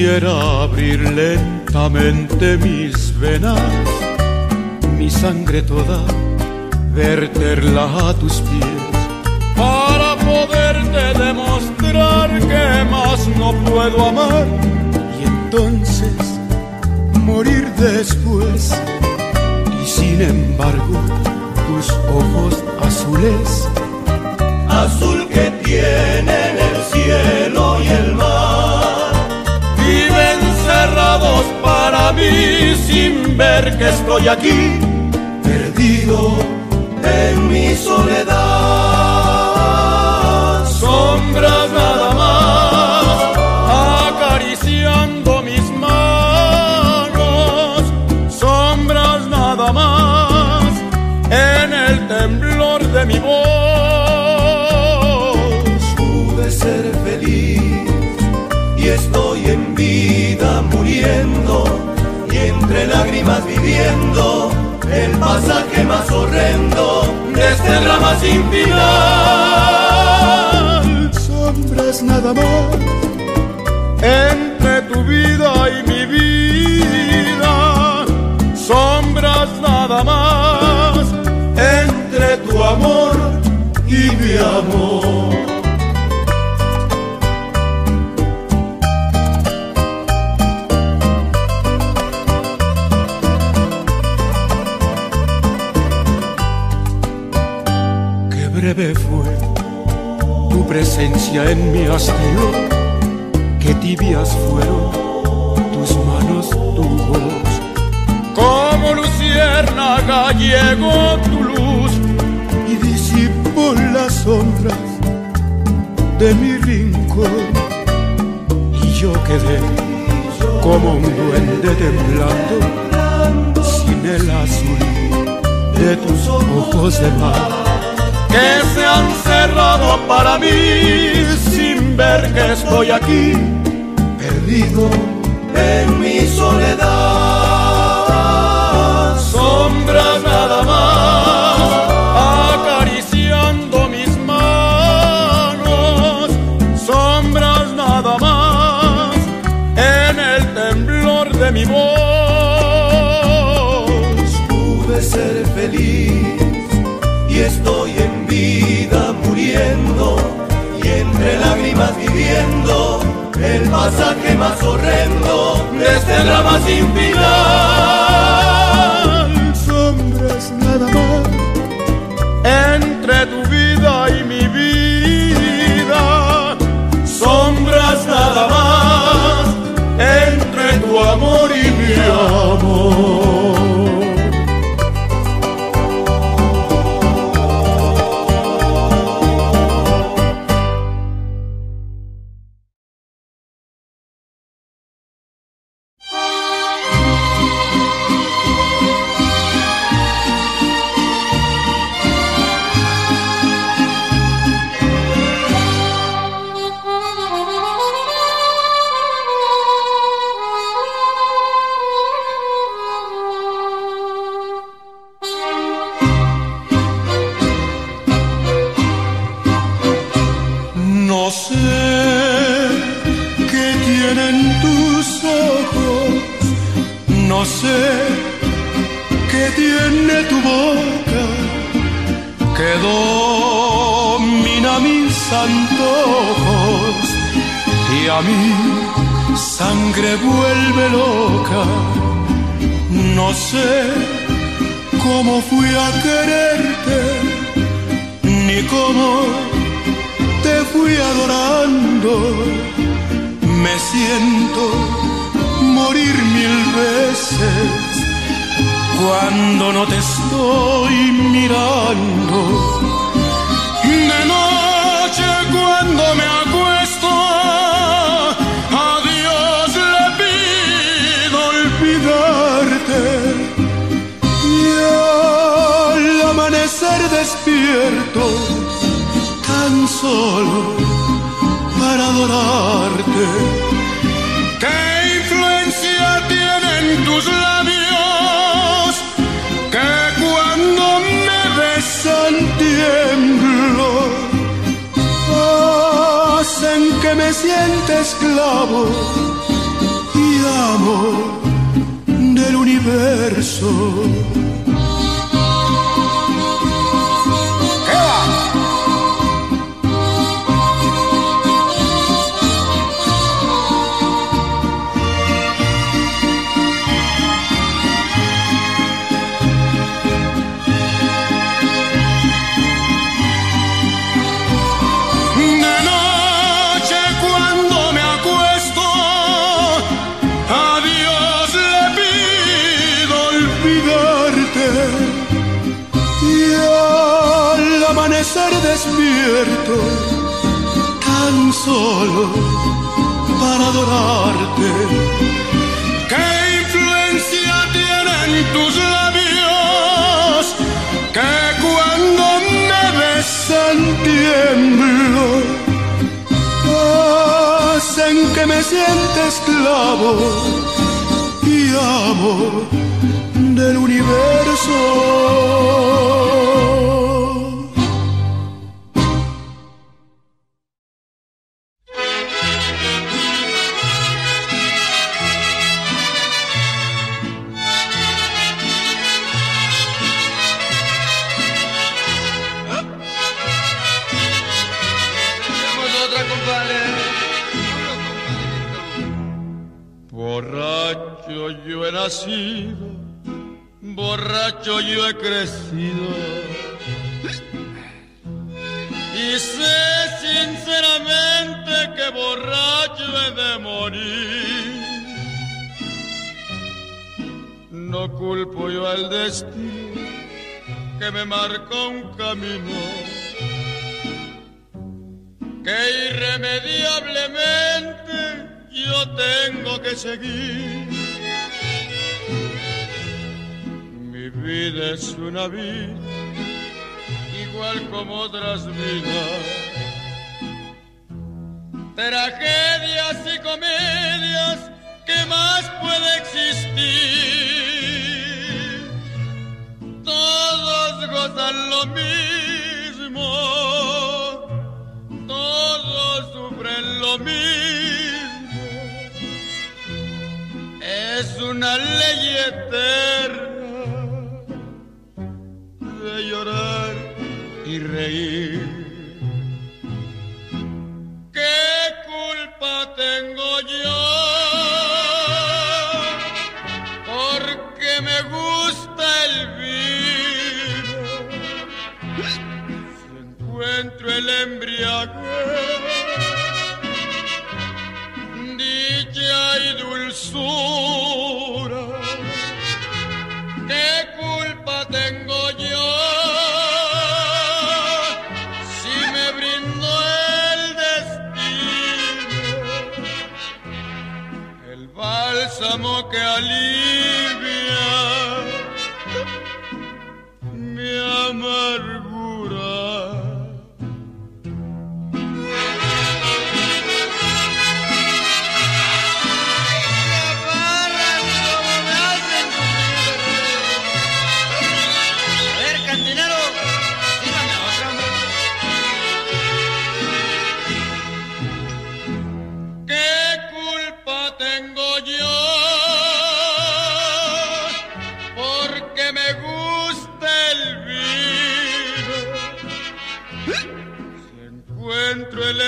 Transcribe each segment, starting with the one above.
Quisiera abrir lentamente mis venas, mi sangre toda, verterla a tus pies, para poderte demostrar que más no puedo amar, y entonces morir después. Y sin embargo, tus ojos azules, azul que tienen el cielo y el mar, viven cerrados para mí sin ver que estoy aquí, perdido en mi soledad. Sombras nada más, acariciando mis manos, sombras nada más, en el temblor de mi voz. Pude ser feliz y estoy en vida muriendo, y entre lágrimas viviendo el pasaje más horrendo de este drama sin final. Sombras nada más, entre tu vida y mi vida, sombras nada más, entre tu amor y mi amor. Breve fue tu presencia en mi hastío, que tibias fueron tus manos, tu voz. Como luciérnaga llegó tu luz y disipó las sombras de mi rincón, y yo quedé como un duende temblando, sin el azul de tus ojos de mar, que se han cerrado para mí sin ver que estoy aquí, perdido en mi soledad. Sombras nada más, acariciando mis manos, sombras nada más, en el temblor de mi voz. Pude ser feliz y estoy en vida muriendo, y entre lágrimas viviendo el pasaje más horrendo de este drama sin final. Sombras nada más, entre tu vida y mi vida, sombras nada más, entre tu amor y mi amor. despierto tan solo para adorarte. ¿Qué influencia tienen tus labios que cuando me besan tiemblo? Hacen que me sienta esclavo y amo del universo. Borracho yo he nacido, borracho yo he crecido, y sé sinceramente que borracho he de morir. No culpo yo al destino que me marcó un camino que irremediablemente yo tengo que seguir. Mi vida es una vida igual como otras vidas, tragedias y comedias, ¿qué más puede existir? Todos gozan lo mismo, todos sufren lo mismo. Es una ley eterna de llorar y reír. ¿Qué culpa tengo yo? Porque me gusta el vino. Si encuentro el embriaguez, dicha y dulzura, ¿qué culpa tengo yo si me brindo el destino, el bálsamo que alivia mi amargura? Encuentro el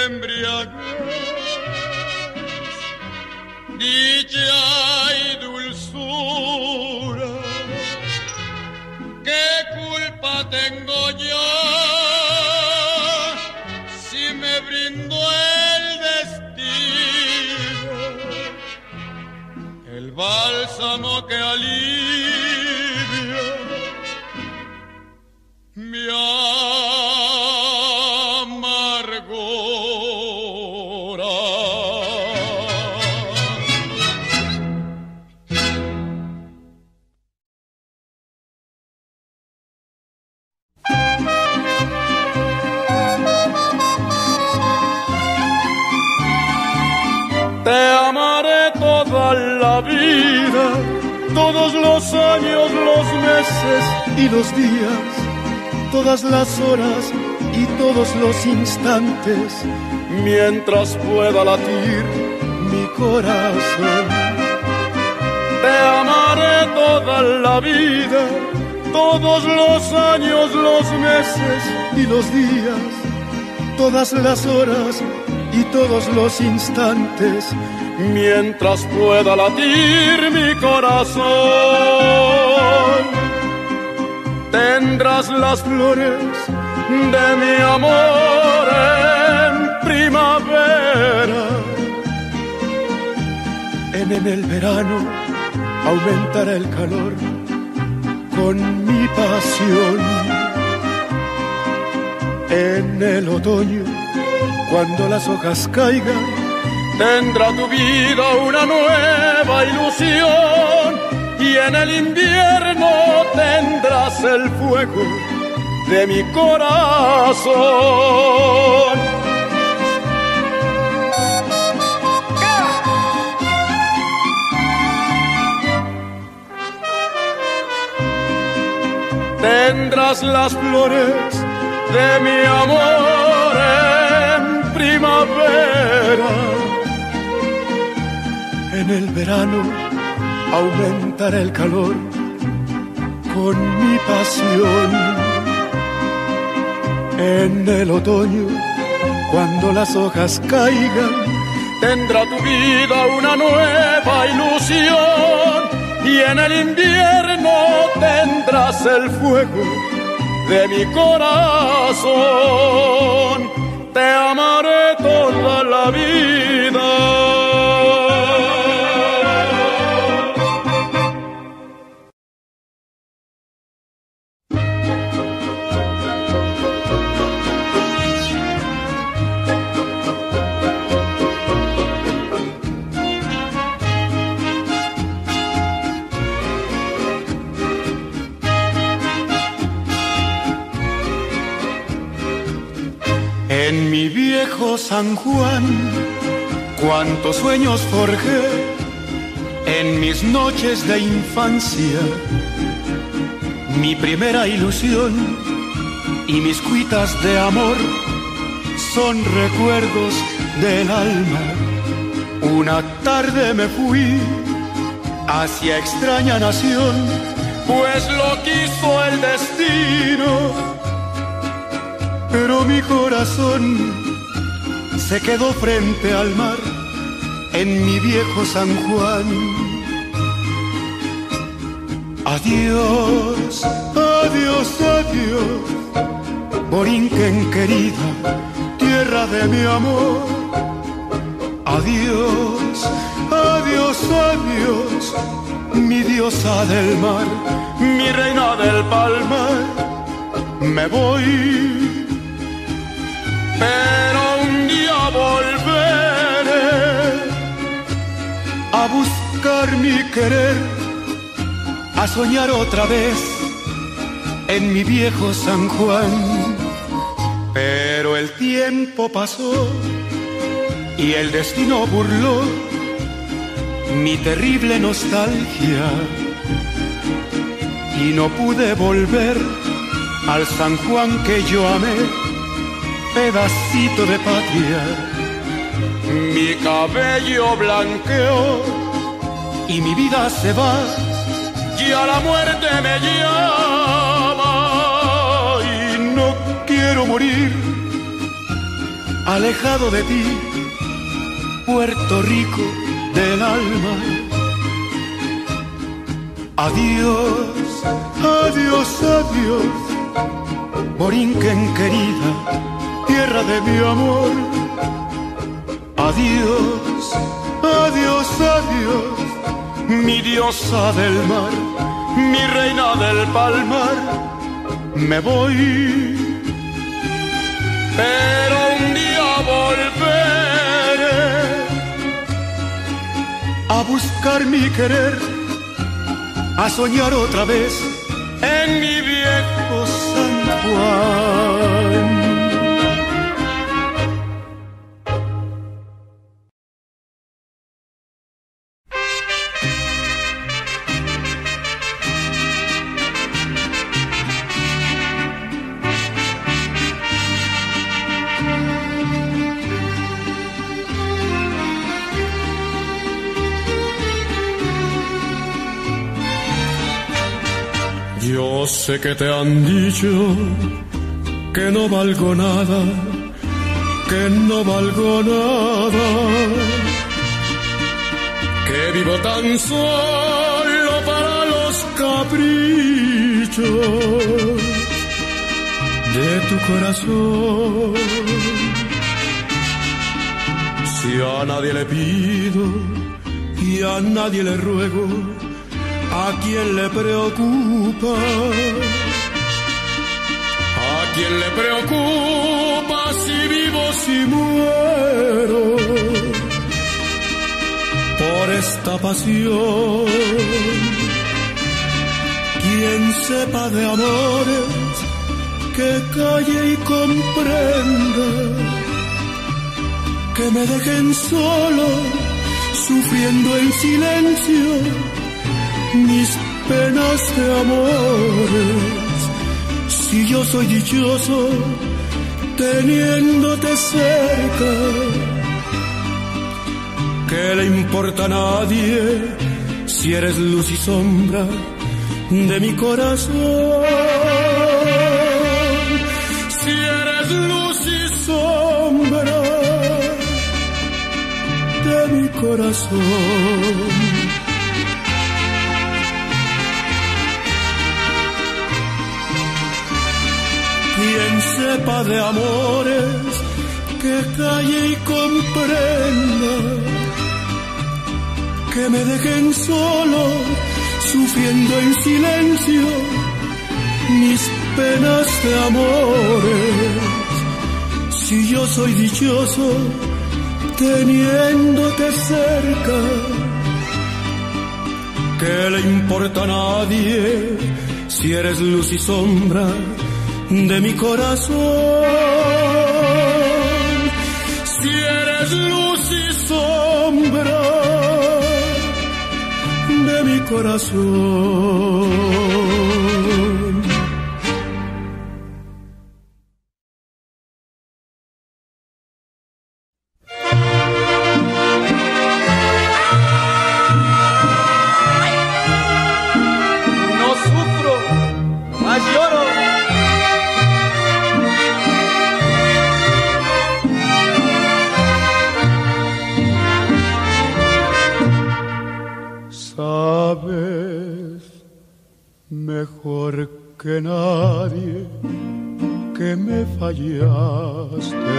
embriaguez, dicha y dulzura, ¿qué culpa tengo yo si me brindo el destino, el bálsamo que alivia mi Te amaré toda la vida, todos los años, los meses Y los días, todas las horas y todos los instantes, mientras pueda latir mi corazón. Te amaré toda la vida, todos los años, los meses Y los días, todas las horas y todos los instantes, mientras pueda latir mi corazón. Tendrás las flores de mi amor en primavera. en el verano aumentará el calor con mi pasión. En el otoño, cuando las hojas caigan, tendrá tu vida una nueva ilusión, y en el invierno tendrás el fuego de mi corazón. Tendrás las flores de mi amor en primavera. En el verano aumentará el calor con mi pasión. En el otoño, cuando las hojas caigan, tendrá tu vida una nueva ilusión, y en el invierno tendrás el fuego de mi corazón. Te amaré toda la vida. En mi viejo San Juan, cuántos sueños forjé en mis noches de infancia. Mi primera ilusión y mis cuitas de amor son recuerdos del alma. Una tarde me fui hacia extraña nación, pues lo quiso el destino. Pero mi corazón se quedó frente al mar en mi viejo San Juan. Adiós, adiós, adiós, Borinquen querida, tierra de mi amor. Adiós, adiós, adiós, mi diosa del mar, mi reina del palmar. Me voy, pero un día volveré a buscar mi querer, a soñar otra vez en mi viejo San Juan. Pero el tiempo pasó y el destino burló mi terrible nostalgia, y no pude volver al San Juan que yo amé, pedacito de patria. Mi cabello blanqueó y mi vida se va, y a la muerte me llama, y no quiero morir alejado de ti, Puerto Rico del alma. Adiós, adiós, adiós, Borinquen querida, tierra de mi amor. Adiós, adiós, adiós, mi diosa del mar, mi reina del palmar. Me voy, pero un día volveré a buscar mi querer, a soñar otra vez en mi viejo San Juan. Yo sé que te han dicho que no valgo nada, que no valgo nada, que vivo tan solo para los caprichos de tu corazón. Si a nadie le pido y a nadie le ruego, ¿a quién le preocupa? ¿A quién le preocupa si vivo, si muero? Por esta pasión, quien sepa de amores, que calle y comprenda, que me dejen solo, sufriendo en silencio mis penas de amores. Si yo soy dichoso teniéndote cerca, ¿qué le importa a nadie si eres luz y sombra de mi corazón? Si eres luz y sombra de mi corazón. Quien sepa de amores, que calle y comprenda, que me dejen solo, sufriendo en silencio mis penas de amores. Si yo soy dichoso teniéndote cerca, ¿qué le importa a nadie si eres luz y sombra de mi corazón? Si eres luz y sombra de mi corazón. No sufro, más lloro. Sabes mejor que nadie que me fallaste,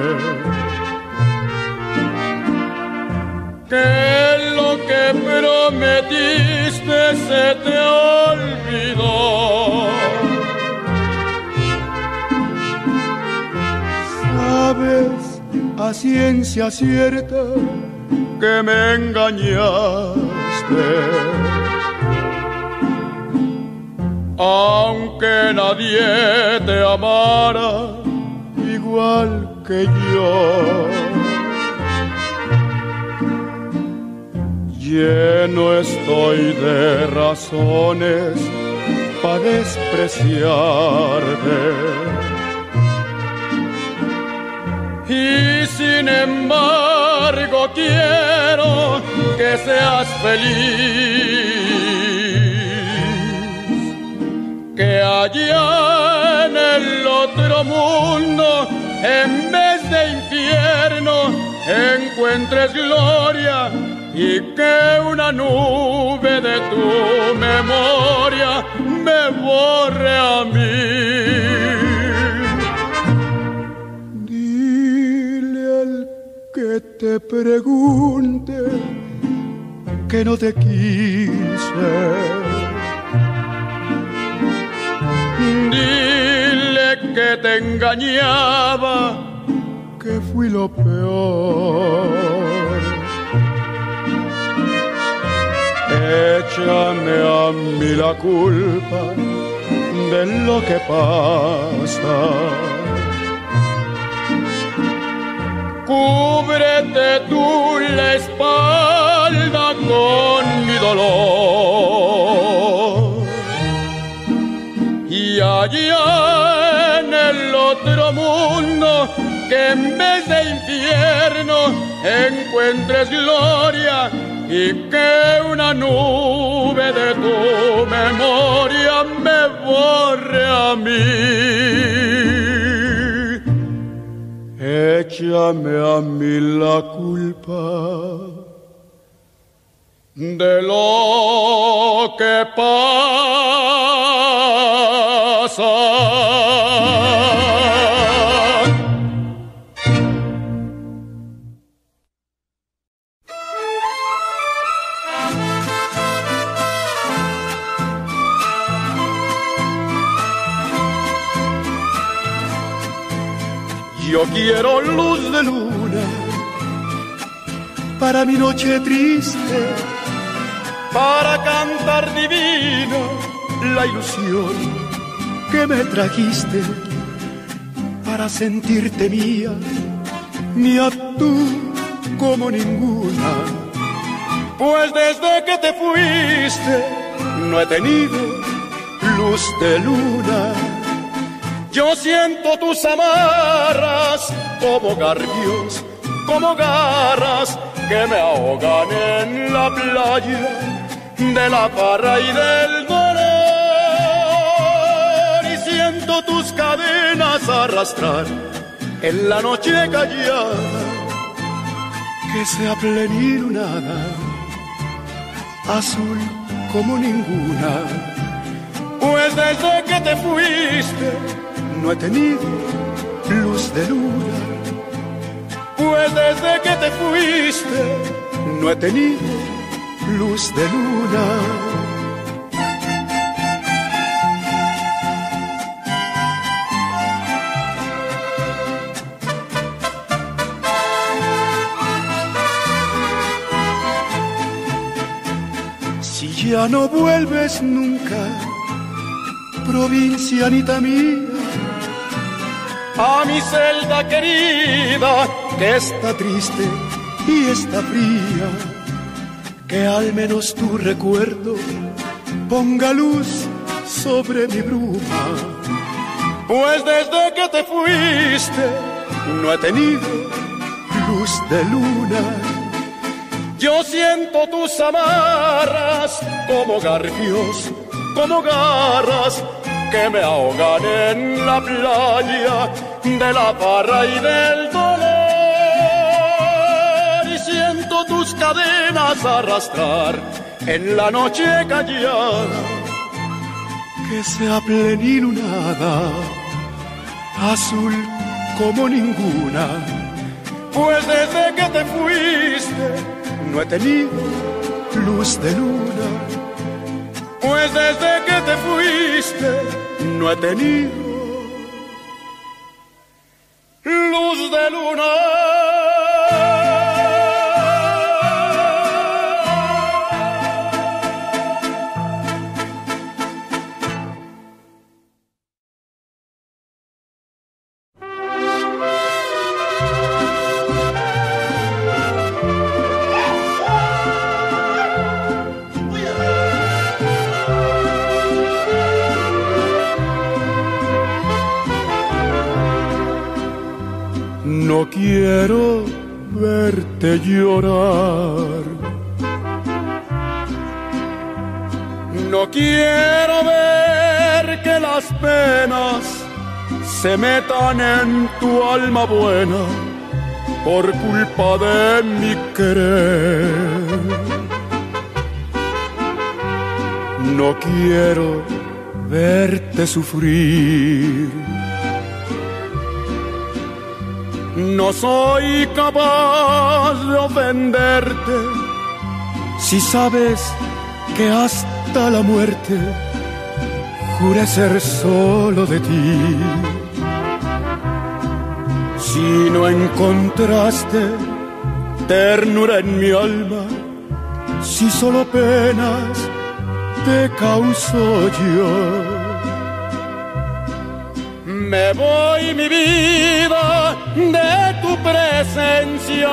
que lo que prometiste se te olvidó. Sabes a ciencia cierta que me engañaste, aunque nadie te amara igual que yo. Lleno estoy de razones para despreciarte, y sin embargo quiero que seas feliz, que allá en el otro mundo, en vez de infierno, encuentres gloria, y que una nube de tu memoria me borre a mí. Dile al que te pregunte que no te quise. Dile que te engañaba, que fui lo peor. Échame a mí la culpa de lo que pasa. Cúbrete tú la espalda con mi dolor, y allá en el otro mundo, que en vez de infierno encuentres gloria, y que una nube de tu memoria me borre a mí. Échame a mí la culpa de lo que pasa. Yo quiero luz de luna para mi noche triste, para cantar divina la ilusión que me trajiste, para sentirte mía, mía tú como ninguna. Pues desde que te fuiste no he tenido luz de luna. Yo siento tus amarras como garfios, como garras que me ahogan en la playa de la parra y del dolor. Y siento tus cadenas arrastrar en la noche callada, que sea plenilunada, azul como ninguna. Pues desde que te fuiste no he tenido luz de luna. Pues desde que te fuiste no he tenido luz de luna. Si ya no vuelves nunca, provincianita mía, a mi celda querida, que está triste y está fría, que al menos tu recuerdo ponga luz sobre mi bruma. Pues desde que te fuiste no he tenido luz de luna. Yo siento tus amarras como garfios, como garras que me ahogan en la playa de la parra y del dolor. Y siento tus cadenas arrastrar en la noche callada, que sea plenilunada, azul como ninguna. Pues desde que te fuiste no he tenido luz de luna. Pues desde que te fuiste no he tenido luz de luna. No quiero verte llorar, no quiero ver que las penas se metan en tu alma buena por culpa de mi querer. No quiero verte sufrir. No soy capaz de ofenderte si sabes que hasta la muerte juré ser solo de ti. Si no encontraste ternura en mi alma, si solo penas te causo yo, me voy mi vida de tu presencia,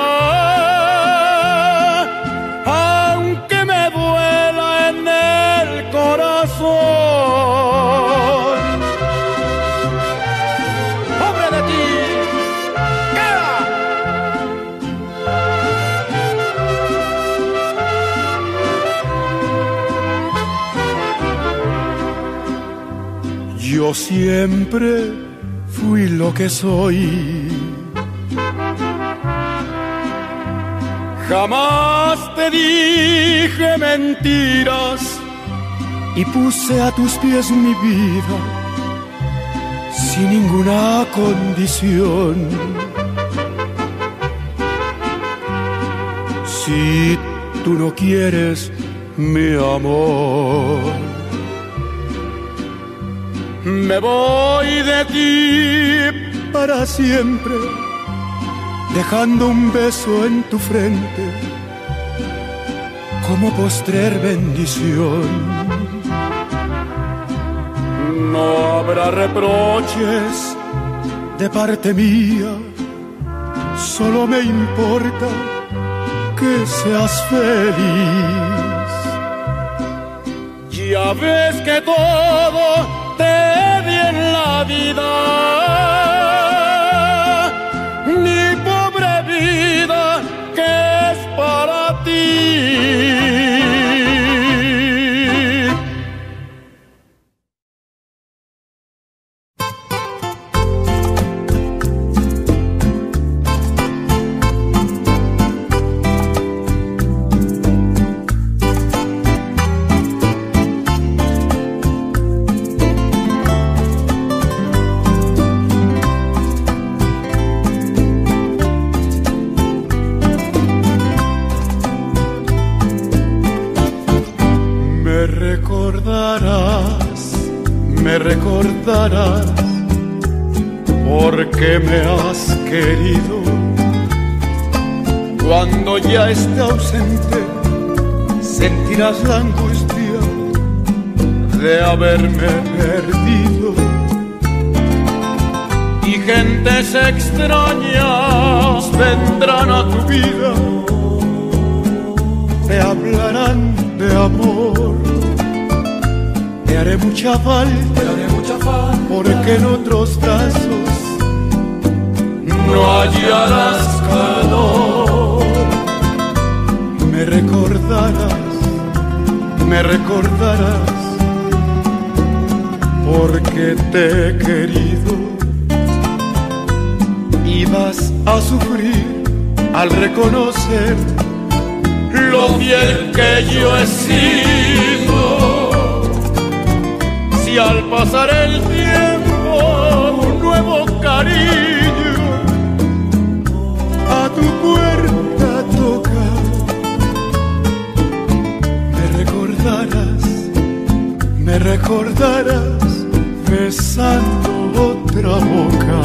aunque me duela en el corazón. ¡Pobre de ti! ¡Queda! Yo siempre fui lo que soy. Jamás te dije mentiras y puse a tus pies mi vida sin ninguna condición. Si tú no quieres mi amor, me voy de ti para siempre, dejando un beso en tu frente como postrer bendición. No habrá reproches de parte mía, solo me importa que seas feliz. Ya ves que todo te di en la vida, mi pobre vida que es para ti. Me recordarás porque me has querido. Cuando ya esté ausente, sentirás la angustia de haberme perdido. Y gentes extrañas vendrán a tu vida, te hablarán de amor. Te haré mucha falta, porque en otros brazos no hallarás calor. Me recordarás, porque te he querido. Y vas a sufrir al reconocer lo fiel que yo he sido. Y al pasar el tiempo un nuevo cariño a tu puerta toca, me recordarás besando otra boca.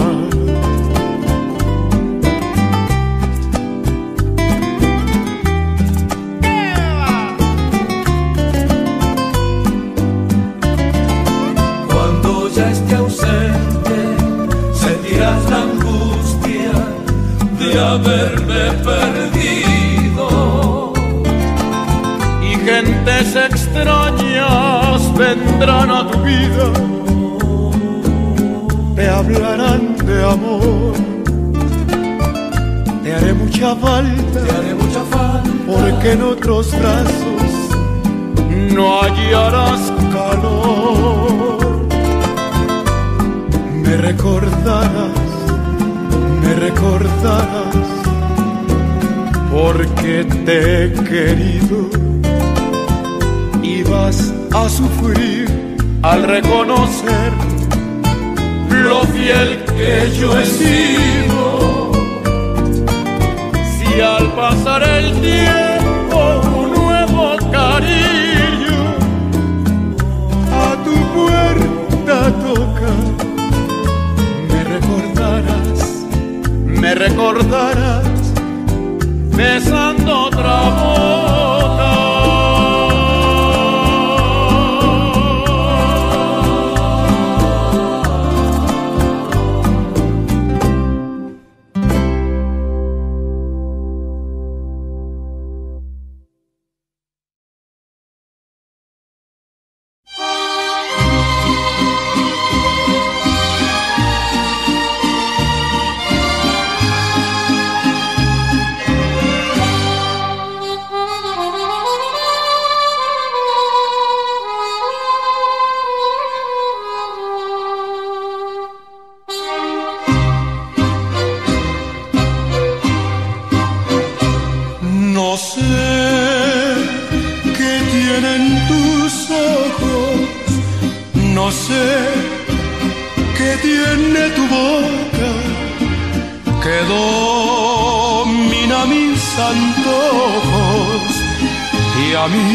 Ya esté ausente, sentirás la angustia de haberme perdido. Y gentes extrañas vendrán a tu vida, te hablarán de amor. Te haré mucha falta, porque en otros brazos no hallarás calor. Me recordarás, porque te he querido. Y vas a sufrir al reconocer lo fiel que yo he sido. Si al pasar el tiempo un nuevo cariño a tu puerta toca, me recordarás besando otra boca. No sé qué tiene tu boca que domina mis antojos y a mi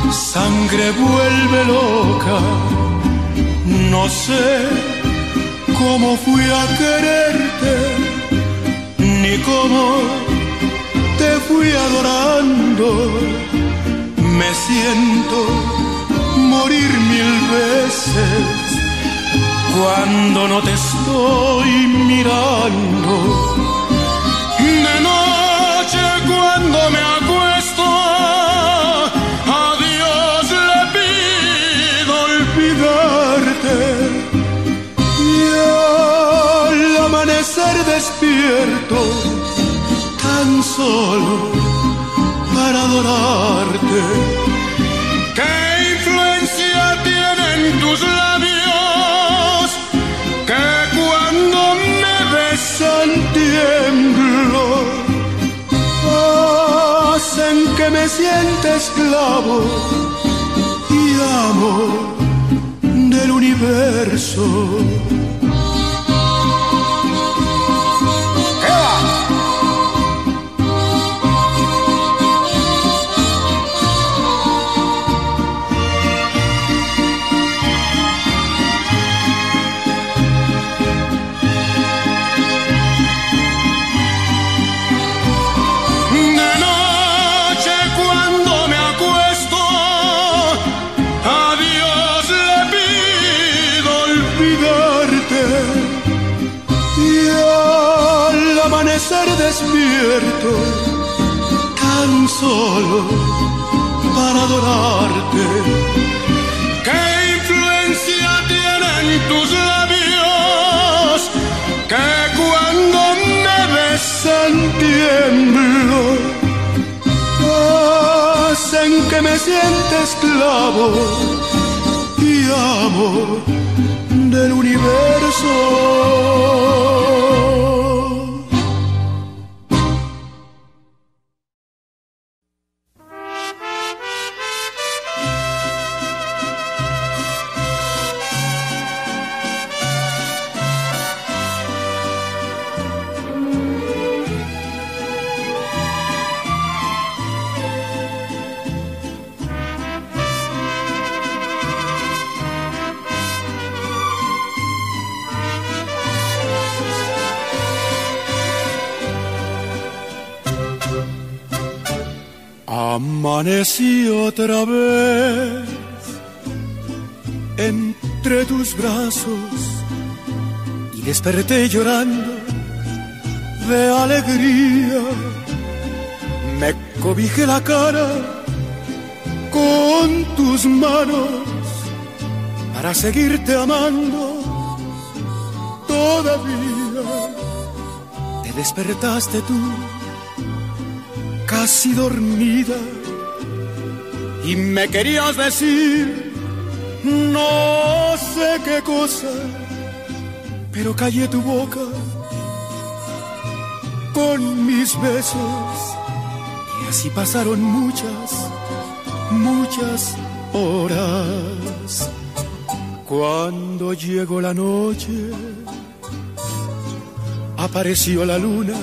sangre vuelve loca. No sé cómo fui a quererte, ni cómo te fui adorando. Me siento morir 1000 veces cuando no te estoy mirando. De noche cuando me acuesto, a Dios le pido olvidarte. Y al amanecer despierto, tan solo para adorarte. ¿Qué influencia tienen tus labios que cuando me besan tiemblo? Hacen que me sienta esclavo y amo del universo. Ser despierto tan solo para adorarte. ¿Qué influencia tienen tus labios que cuando me besan tiemblo? Hacen que me sienta esclavo y amo del universo. Amanecí otra vez entre tus brazos y desperté llorando de alegría. Me cobijé la cara con tus manos para seguirte amando todavía. Te despertaste tú casi dormida y me querías decir no sé qué cosa, pero callé tu boca con mis besos y así pasaron muchas horas. Cuando llegó la noche apareció la luna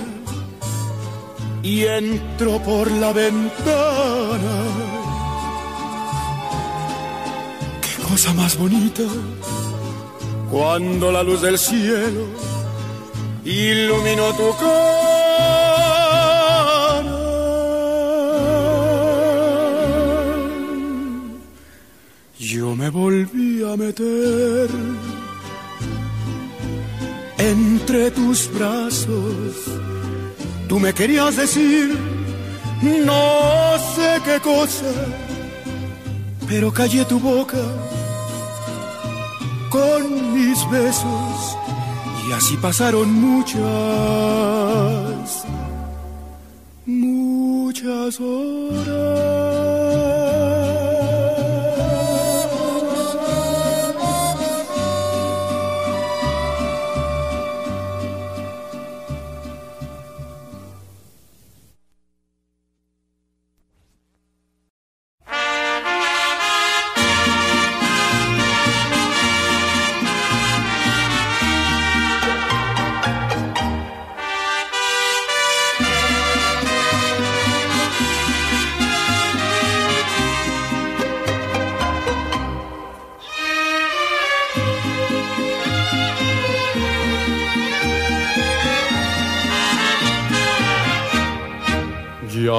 y entró por la ventana. Qué cosa más bonita cuando la luz del cielo iluminó tu cara. Yo me volví a meter entre tus brazos. Tú me querías decir no sé qué cosa, pero callé tu boca con mis besos y así pasaron muchas horas.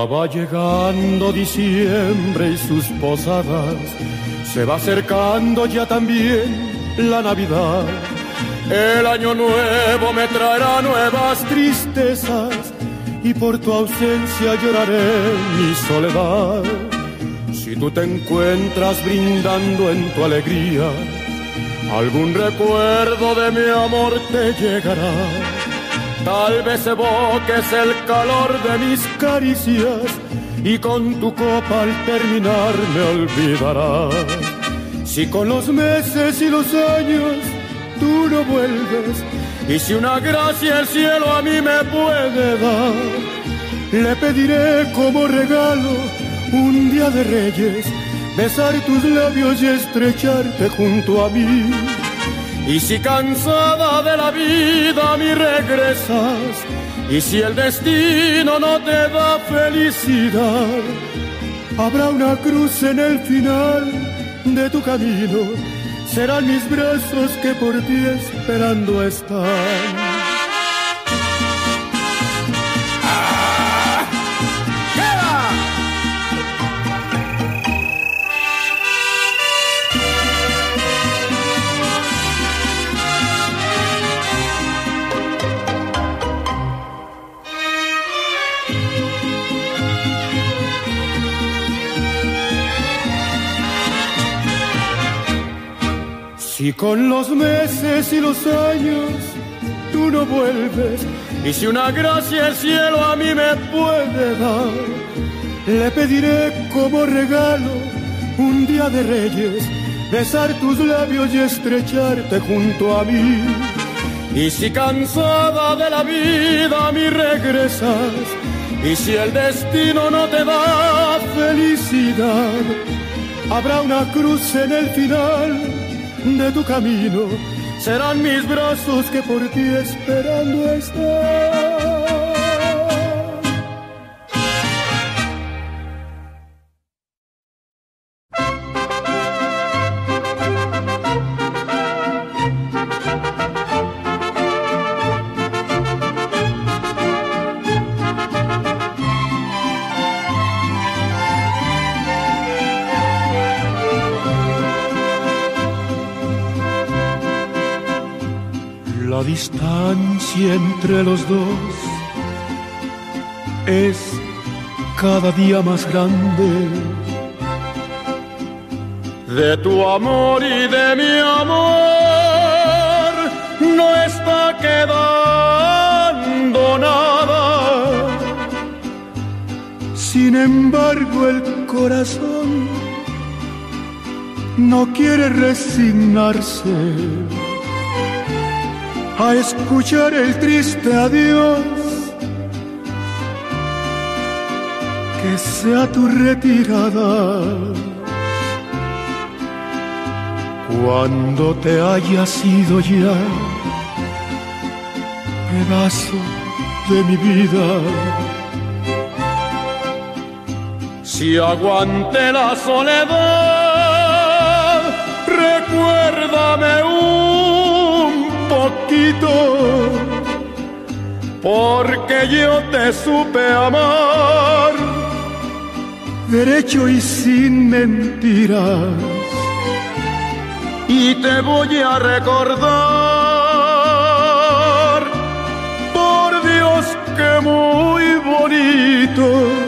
Ya va llegando diciembre y sus posadas, se va acercando ya también la Navidad. El año nuevo me traerá nuevas tristezas y por tu ausencia lloraré mi soledad. Si tú te encuentras brindando en tu alegría, algún recuerdo de mi amor te llegará. Tal vez evoques el calor de mis caricias y con tu copa al terminar me olvidarás. Si con los meses y los años tú no vuelves, y si una gracia el cielo a mí me puede dar, le pediré como regalo un día de Reyes, besar tus labios y estrecharte junto a mí. Y si cansada de la vida a mí regresas, y si el destino no te da felicidad, habrá una cruz en el final de tu camino, serán mis brazos que por ti esperando están. Si con los meses y los años tú no vuelves, y si una gracia el cielo a mí me puede dar, le pediré como regalo un día de Reyes, besar tus labios y estrecharte junto a mí. Y si cansada de la vida a mí regresas, y si el destino no te da felicidad, habrá una cruz en el final de tu camino, serán mis brazos que por ti esperando están. La distancia entre los dos es cada día más grande. De tu amor y de mi amor no está quedando nada. Sin embargo, el corazón no quiere resignarse a escuchar el triste adiós, que sea tu retirada. Cuando te hayas ido ya, pedazo de mi vida, si aguante la soledad, recuérdame un poquito, porque yo te supe amar derecho y sin mentiras, y te voy a recordar, por Dios que muy bonito.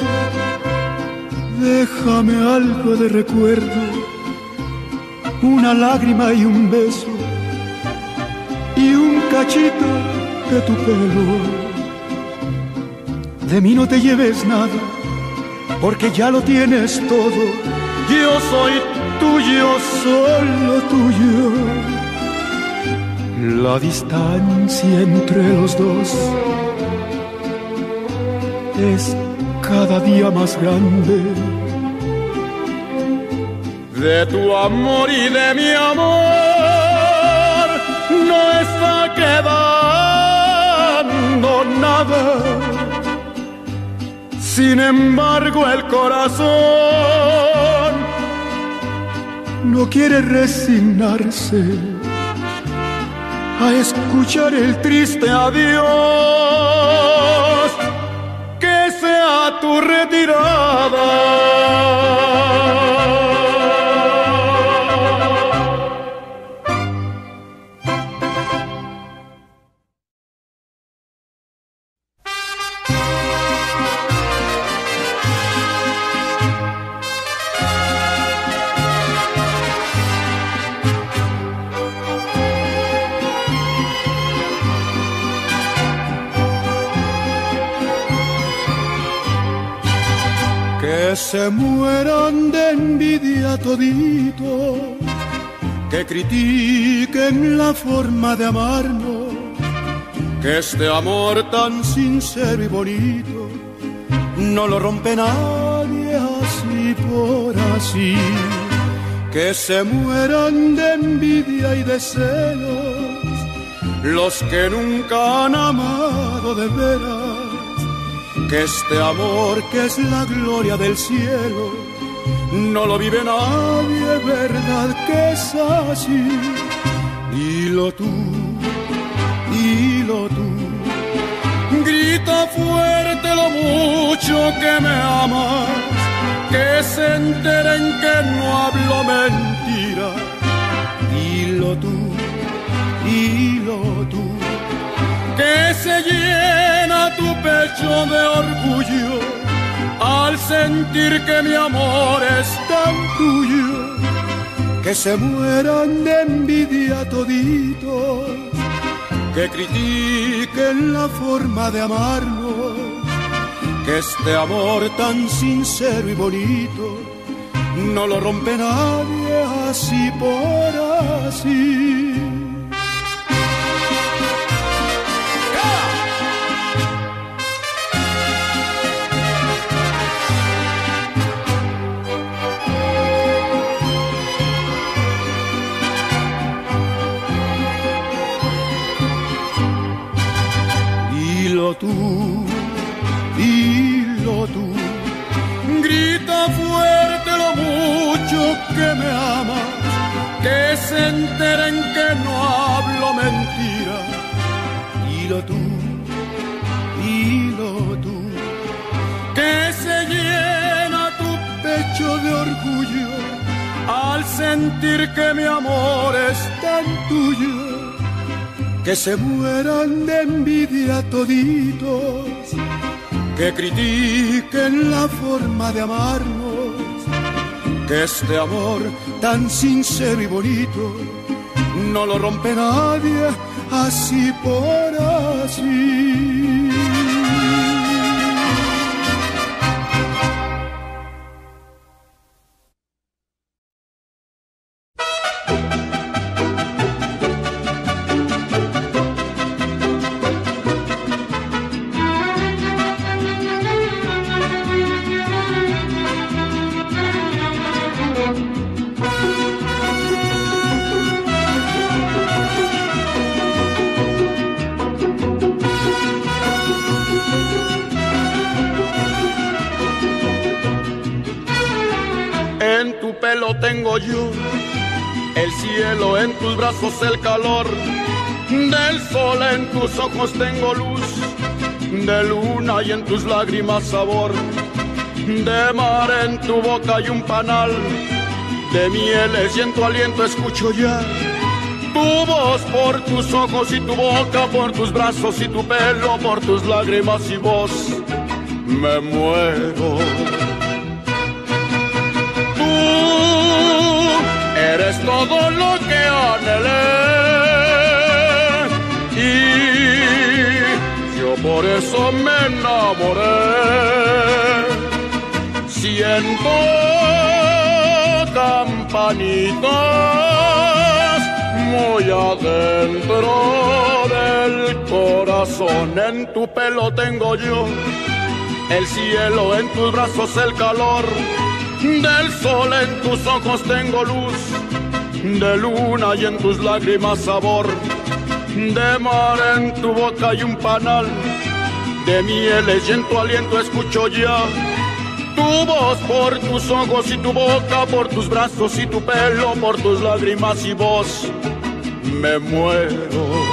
Déjame algo de recuerdo, una lágrima y un beso, y un cachito de tu pelo. De mí no te lleves nada, porque ya lo tienes todo. Yo soy tuyo, solo tuyo. La distancia entre los dos es cada día más grande. De tu amor y de mi amor no está quedando nada. Sin embargo, el corazón no quiere resignarse a escuchar el triste adiós, que sea tu retirada. Que se mueran de envidia toditos, que critiquen la forma de amarnos, que este amor tan sincero y bonito no lo rompe nadie así por así. Que se mueran de envidia y de celos los que nunca han amado de veras. Que este amor que es la gloria del cielo no lo vive nadie, verdad que es así. Dilo tú, grita fuerte lo mucho que me amas, que se enteren que no hablo mentira. Dilo tú, que se llena tu pecho de orgullo al sentir que mi amor es tan tuyo. Que se mueran de envidia toditos, que critiquen la forma de amarnos, que este amor tan sincero y bonito no lo rompe nadie así por así. Dilo tú, grita fuerte lo mucho que me amas, que se enteren que no hablo mentira. Dilo tú, que se llena tu pecho de orgullo al sentir que mi amor es tan tuyo. Que se mueran de envidia toditos, que critiquen la forma de amarnos, que este amor tan sincero y bonito no lo rompe nadie así por así. En tu pelo tengo yo el cielo, en tus brazos el calor del sol, en tus ojos tengo luz de luna y en tus lágrimas sabor de mar. En tu boca hay un panal de mieles y en tu aliento escucho ya tu voz. Por tus ojos y tu boca, por tus brazos y tu pelo, por tus lágrimas y voz me muero. Eres todo lo que anhelé y yo por eso me enamoré. Siento campanitas muy adentro del corazón. En tu pelo tengo yo el cielo, en tus brazos el calor del sol, en tus ojos tengo luz de luna y en tus lágrimas sabor de mar. En tu boca hay un panal de mieles y en tu aliento escucho ya tu voz. Por tus ojos y tu boca, por tus brazos y tu pelo, por tus lágrimas y voz me muero.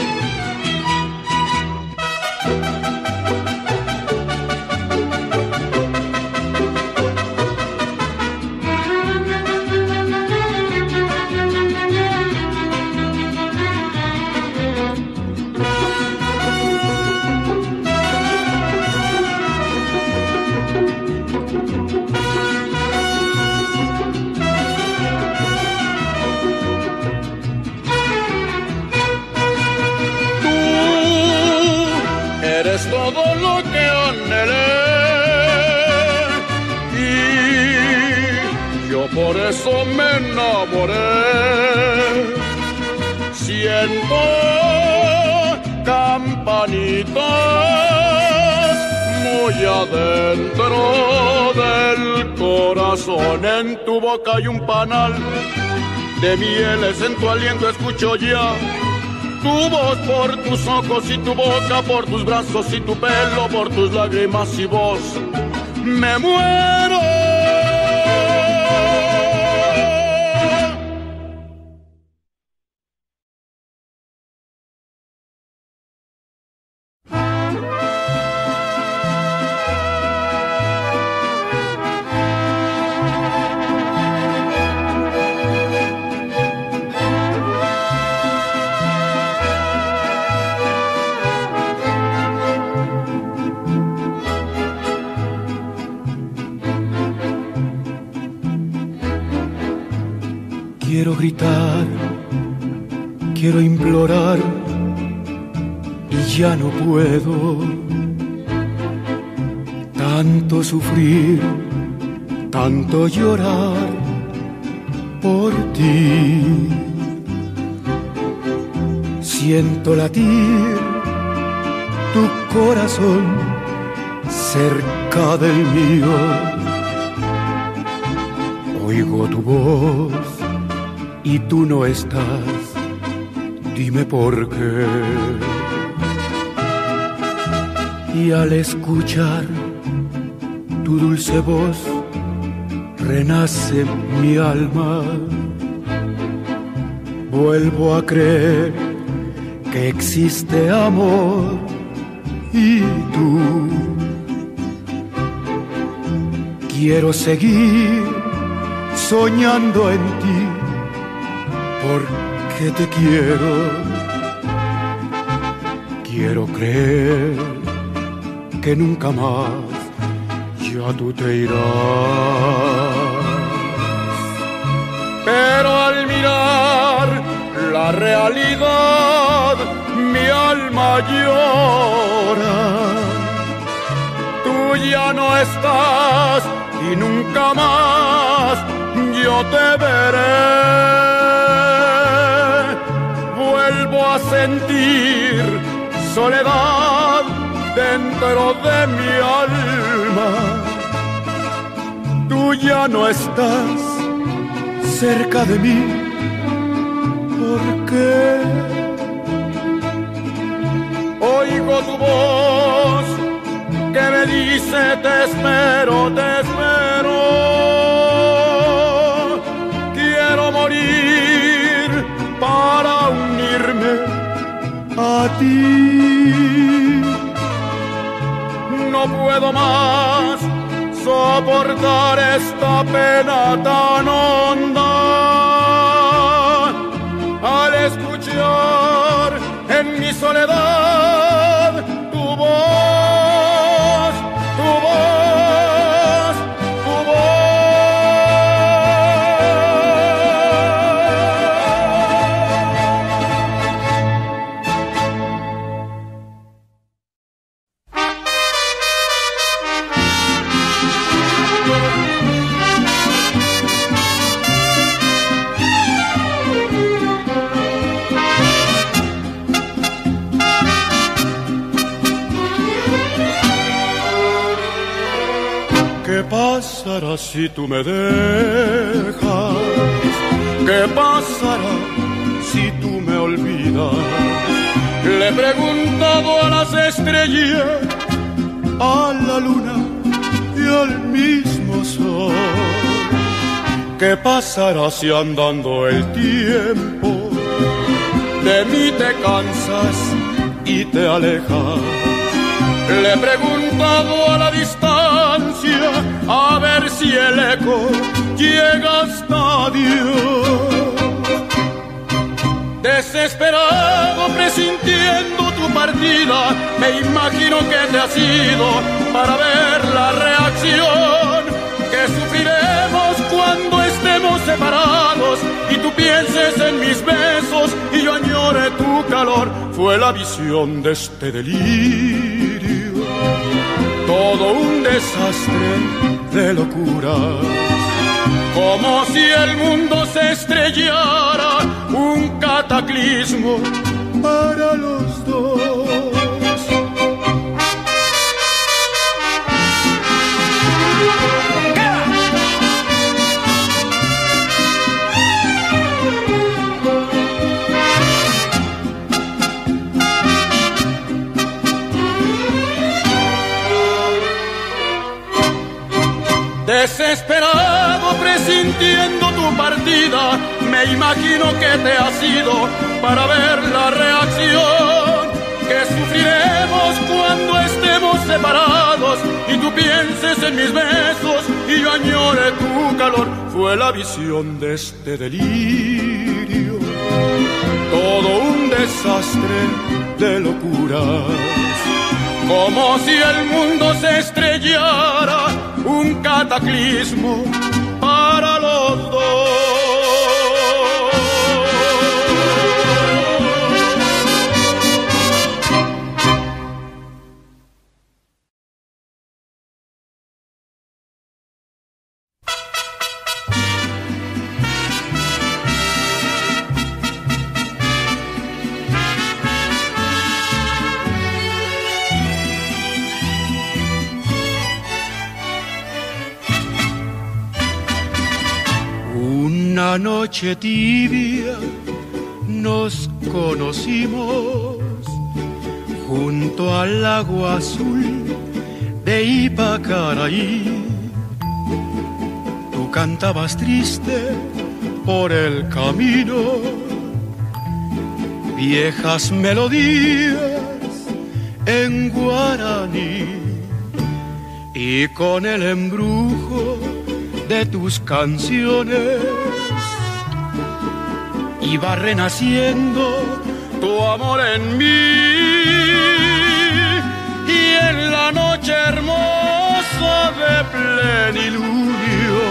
me enamoré. Siento campanitas muy adentro del corazón. En tu boca hay un panal de mieles, en tu aliento escucho ya tu voz por tus ojos y tu boca por tus brazos y tu pelo por tus lágrimas y voz. Me muero. Quiero gritar, quiero implorar y ya no puedo. Tanto sufrir, tanto llorar por ti. Siento latir tu corazón cerca del mío. Oigo tu voz y tú no estás, dime por qué. Y al escuchar tu dulce voz, renace mi alma. Vuelvo a creer que existe amor y tú. Quiero seguir soñando en ti, porque te quiero. Quiero creer que nunca más ya tú te irás. Pero al mirar la realidad, mi alma llora. Tú ya no estás y nunca más yo te veré. Vuelvo a sentir soledad dentro de mi alma. Tú ya no estás cerca de mí. ¿Por qué? Oigo tu voz que me dice te espero, te espero. Quiero morir para unirme a ti. No puedo más soportar esta pena tan honda. Al escuchar en mi soledad tu voz, tu voz, tu voz. ¿Qué pasará si tú me dejas? ¿Qué pasará si tú me olvidas? Le he preguntado a las estrellas, a la luna y al mismo sol. ¿Qué pasará si andando el tiempo de mí te cansas y te alejas? Le he preguntado a la distancia, a ver si el eco llega hasta Dios. Desesperado, presintiendo tu partida, me imagino que te has ido para ver la reacción que sufriremos cuando estemos separados y tú pienses en mis besos y yo añore tu calor. Fue la visión de este delirio, todo un desastre de locura. como si el mundo se estrellara, un cataclismo para los dos. Desesperado, presintiendo tu partida, me imagino que te has ido para ver la reacción que sufriremos cuando estemos separados y tú pienses en mis besos y yo añore tu calor. Fue la visión de este delirio, todo un desastre de locuras, como si el mundo se estrellara, un cataclismo para los dos. Una noche tibia nos conocimos junto al lago azul de Ipacaraí. Tú cantabas triste por el camino viejas melodías en guaraní, y con el embrujo de tus canciones iba renaciendo tu amor en mí, y en la noche hermosa de plenilunio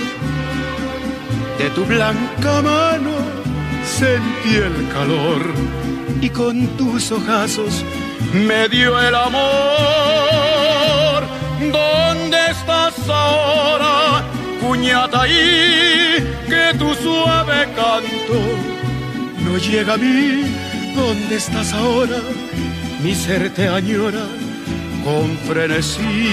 de tu blanca mano sentí el calor, y con tus ojazos me dio el amor. ¿Dónde estás ahora, Cuñataí? Que tu suave canto no llega a mí. ¿Dónde estás ahora? Mi ser te añora con frenesí.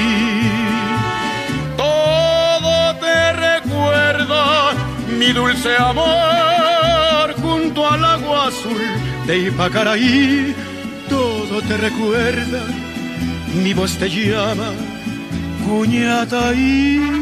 Todo te recuerda, mi dulce amor, junto al agua azul de Ipacaraí. Todo te recuerda, mi voz te llama, Cuñataí.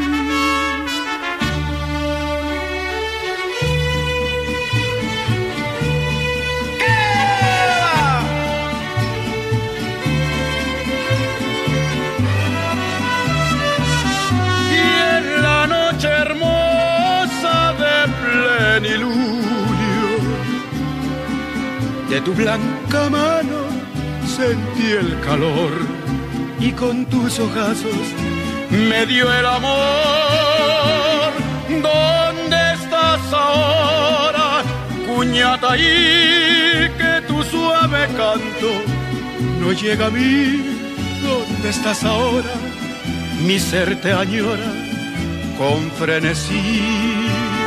De tu blanca mano sentí el calor, y con tus ojazos me dio el amor. ¿Dónde estás ahora, Cuñataí? Que tu suave canto no llega a mí. ¿Dónde estás ahora? Mi ser te añora con frenesí.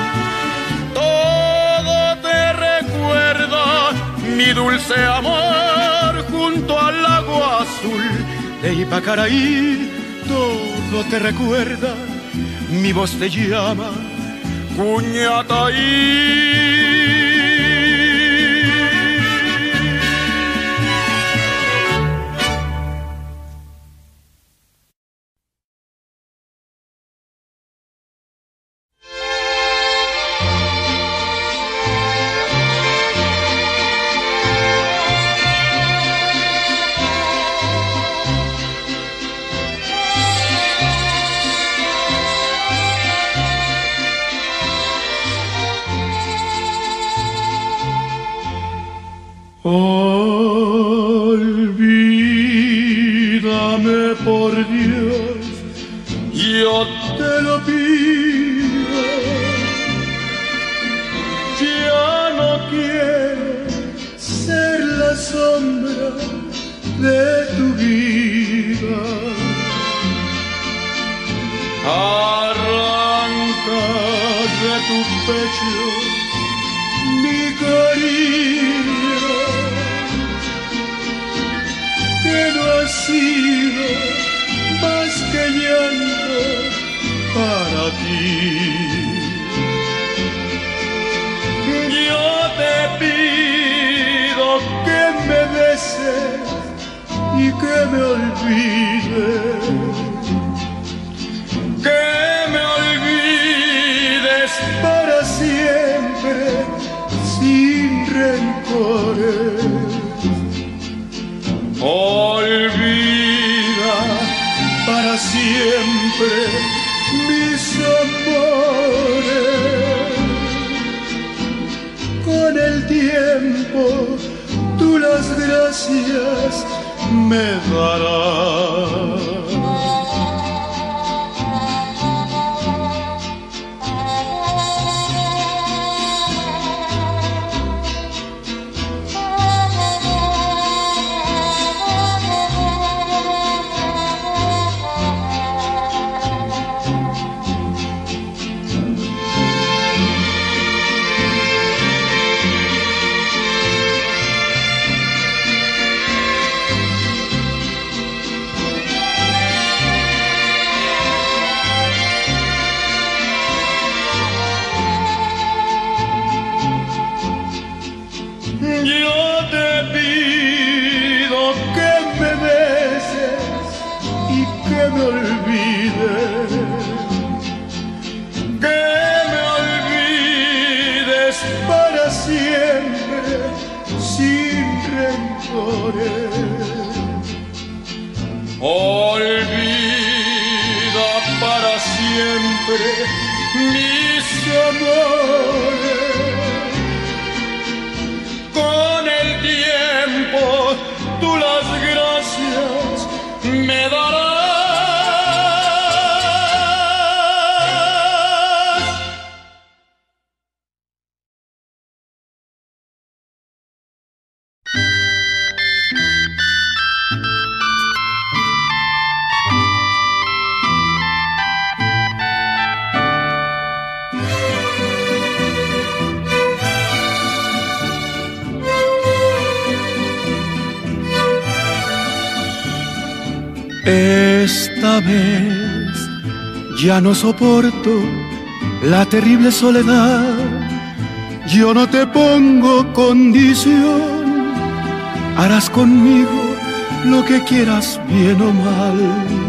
Mi dulce amor, junto al lago azul de Ipacaraí. Todo te recuerda, mi voz te llama, Cuñataí. Olvídame por Dios, yo te lo pido. Ya no quiero ser la sombra de tu vida. Arranca tu pecho mi cariño, que no ha sido más que llanto para ti. Yo te pido que me beses y que me olvides, que me olvides para siempre sin rencores. Olvida para siempre mis amores. Con el tiempo tú las gracias me darás. Olvida para siempre mis amores. Con el tiempo tú las gracias me darás. Esta vez ya no soporto la terrible soledad. Yo no te pongo condición, harás conmigo lo que quieras, bien o mal.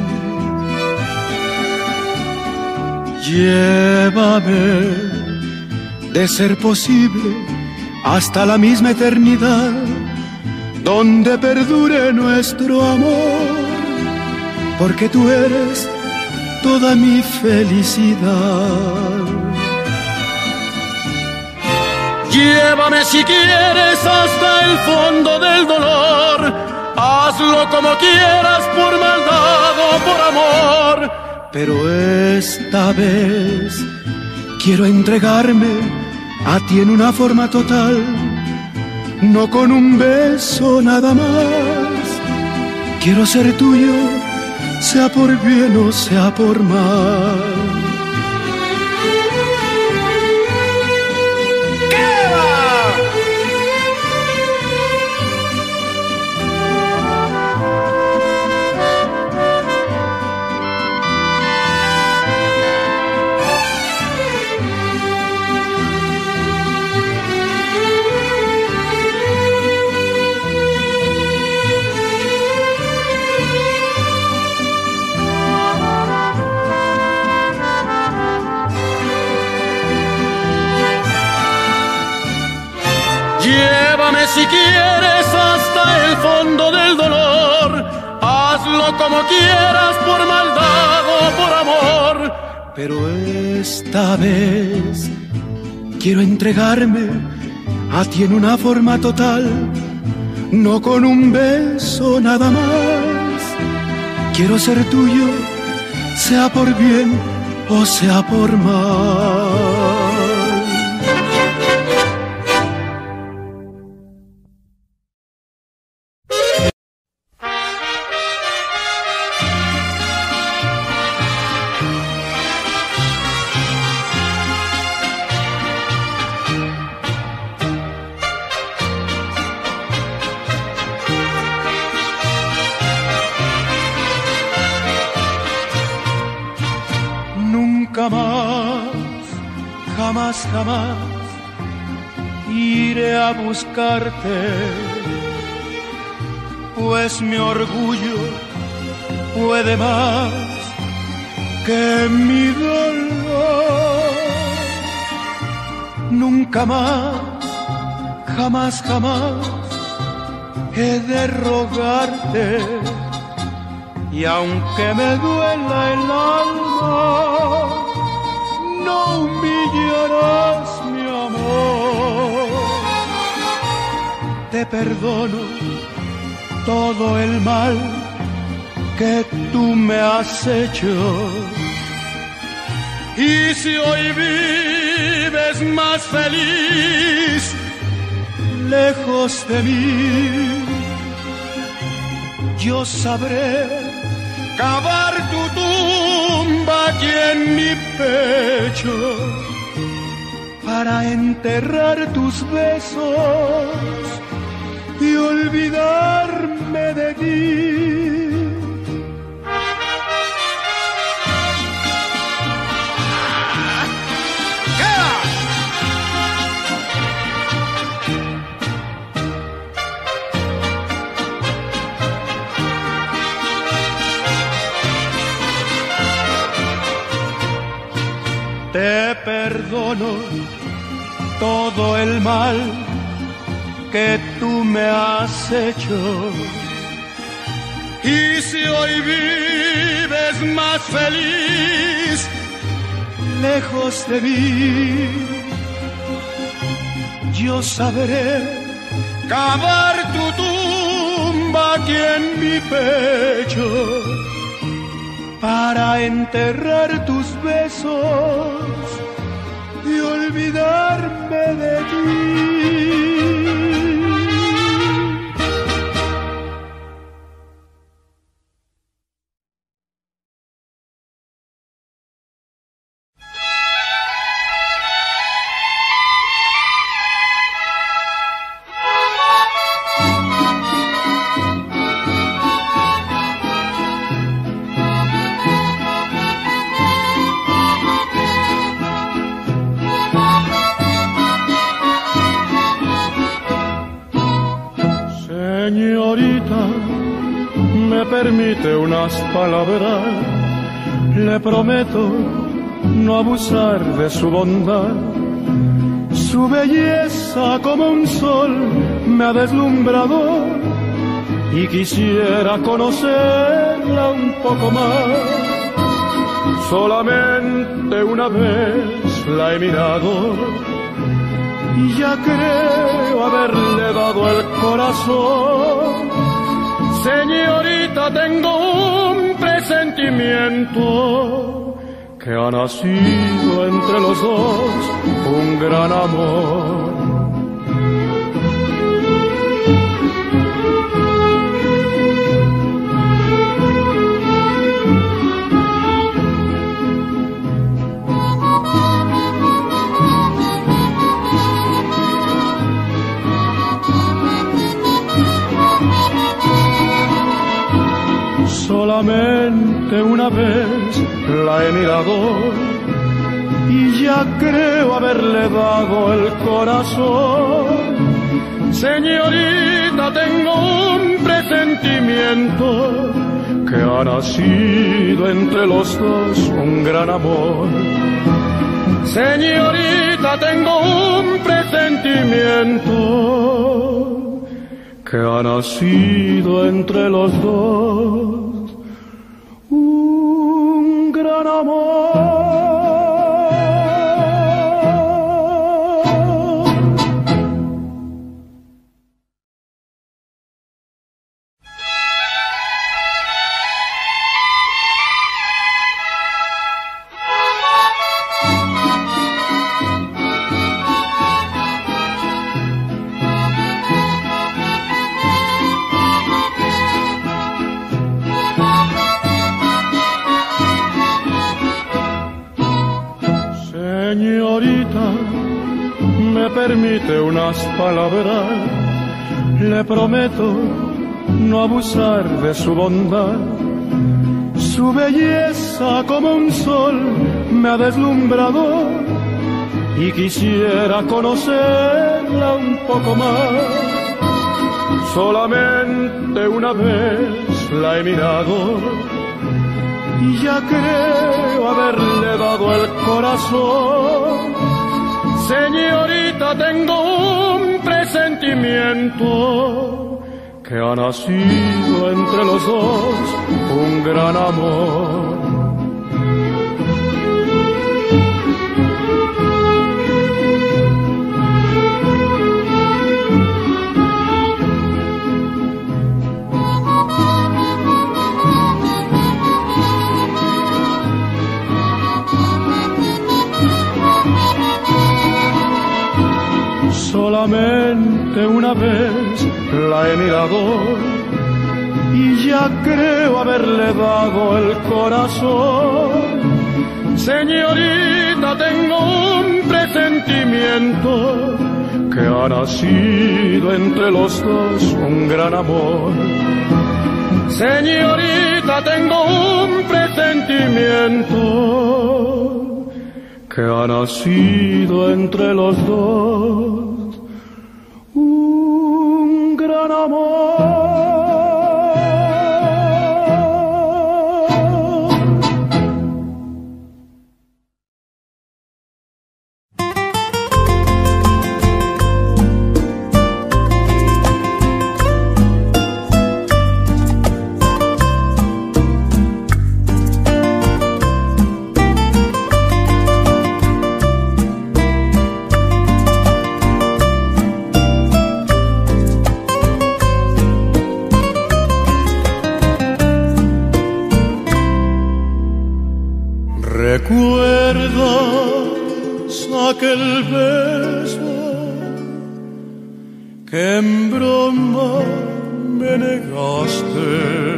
Llévame, de ser posible, hasta la misma eternidad, donde perdure nuestro amor, porque tú eres toda mi felicidad. Llévame si quieres hasta el fondo del dolor, hazlo como quieras, por maldad o por amor, pero esta vez quiero entregarme a ti en una forma total, no con un beso nada más. Quiero ser tuyo, sea por bien o sea por mal. ¿Qué va? Llévame si quieres hasta el fondo del dolor, hazlo como quieras, por maldad o por amor, pero esta vez quiero entregarme a ti en una forma total, no con un beso nada más. Quiero ser tuyo, sea por bien o sea por mal. iré a buscarte, pues mi orgullo puede más que mi dolor. Nunca más, jamás, jamás he de rogarte, y aunque me duela el alma, no humillarás mi amor. Te perdono todo el mal que tú me has hecho, y si hoy vives más feliz lejos de mí, yo sabré cavar tu tumba aquí en mi pecho para enterrar tus besos y olvidarme de ti. Te perdono todo el mal que tú me has hecho, y si hoy vives más feliz lejos de mí, yo sabré cavar tu tumba aquí en mi pecho para enterrar tus besos y olvidarme de ti. Señorita, me permite unas palabras, le prometo no abusar de su bondad. Su belleza como un sol me ha deslumbrado y quisiera conocerla un poco más. Solamente una vez la he mirado y ya creo haberle dado el corazón. Señorita, tengo un presentimiento que ha nacido entre los dos un gran amor. Solamente una vez la he mirado y ya creo haberle dado el corazón. Señorita, tengo un presentimiento que ha nacido entre los dos un gran amor. Señorita, tengo un presentimiento que ha nacido entre los dos un gran amor. Señorita, me permite unas palabras, le prometo no abusar de su bondad. Su belleza como un sol me ha deslumbrado y quisiera conocer verla un poco más. Solamente una vez la he mirado y ya creo haberle dado el corazón. Señorita, tengo un presentimiento que ha nacido entre los dos un gran amor. Solamente una vez la he mirado y ya creo haberle dado el corazón. Señorita, tengo un presentimiento que ha nacido entre los dos un gran amor. Señorita, tengo un presentimiento que ha nacido entre los dos un gran amor. ¿Recuerdas aquel beso que en broma me negaste?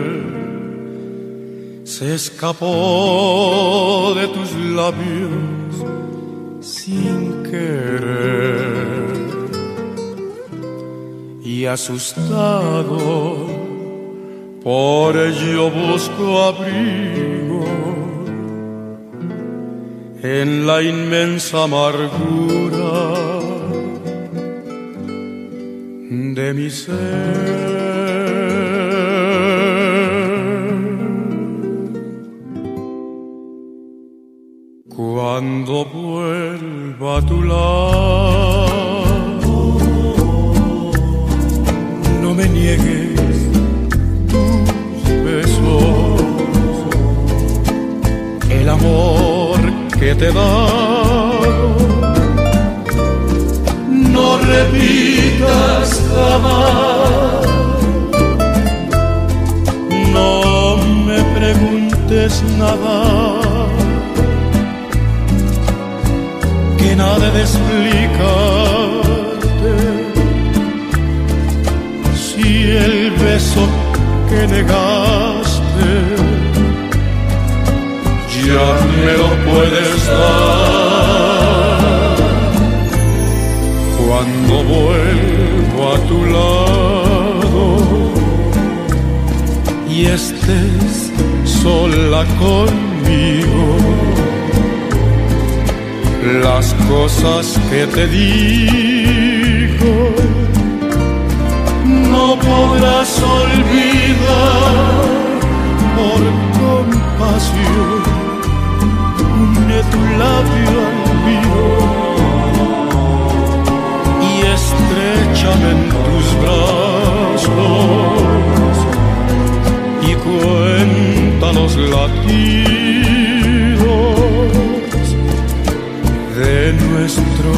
Se escapó de tus labios sin querer y asustado por ello busco abrigo en la inmensa amargura de mi ser. Cuando vuelva a tu lado, no me niegues tus besos, el amor que te he dado. No repitas jamás, no me preguntes nada, que nada de explicarte. Si el beso que negaste ya me lo puedes dar. Cuando vuelvo a tu lado y estés sola conmigo, las cosas que te digo no podrás olvidar. Por compasión une tu labio al mío y estréchame en tus brazos y cuenta los latidos de nuestro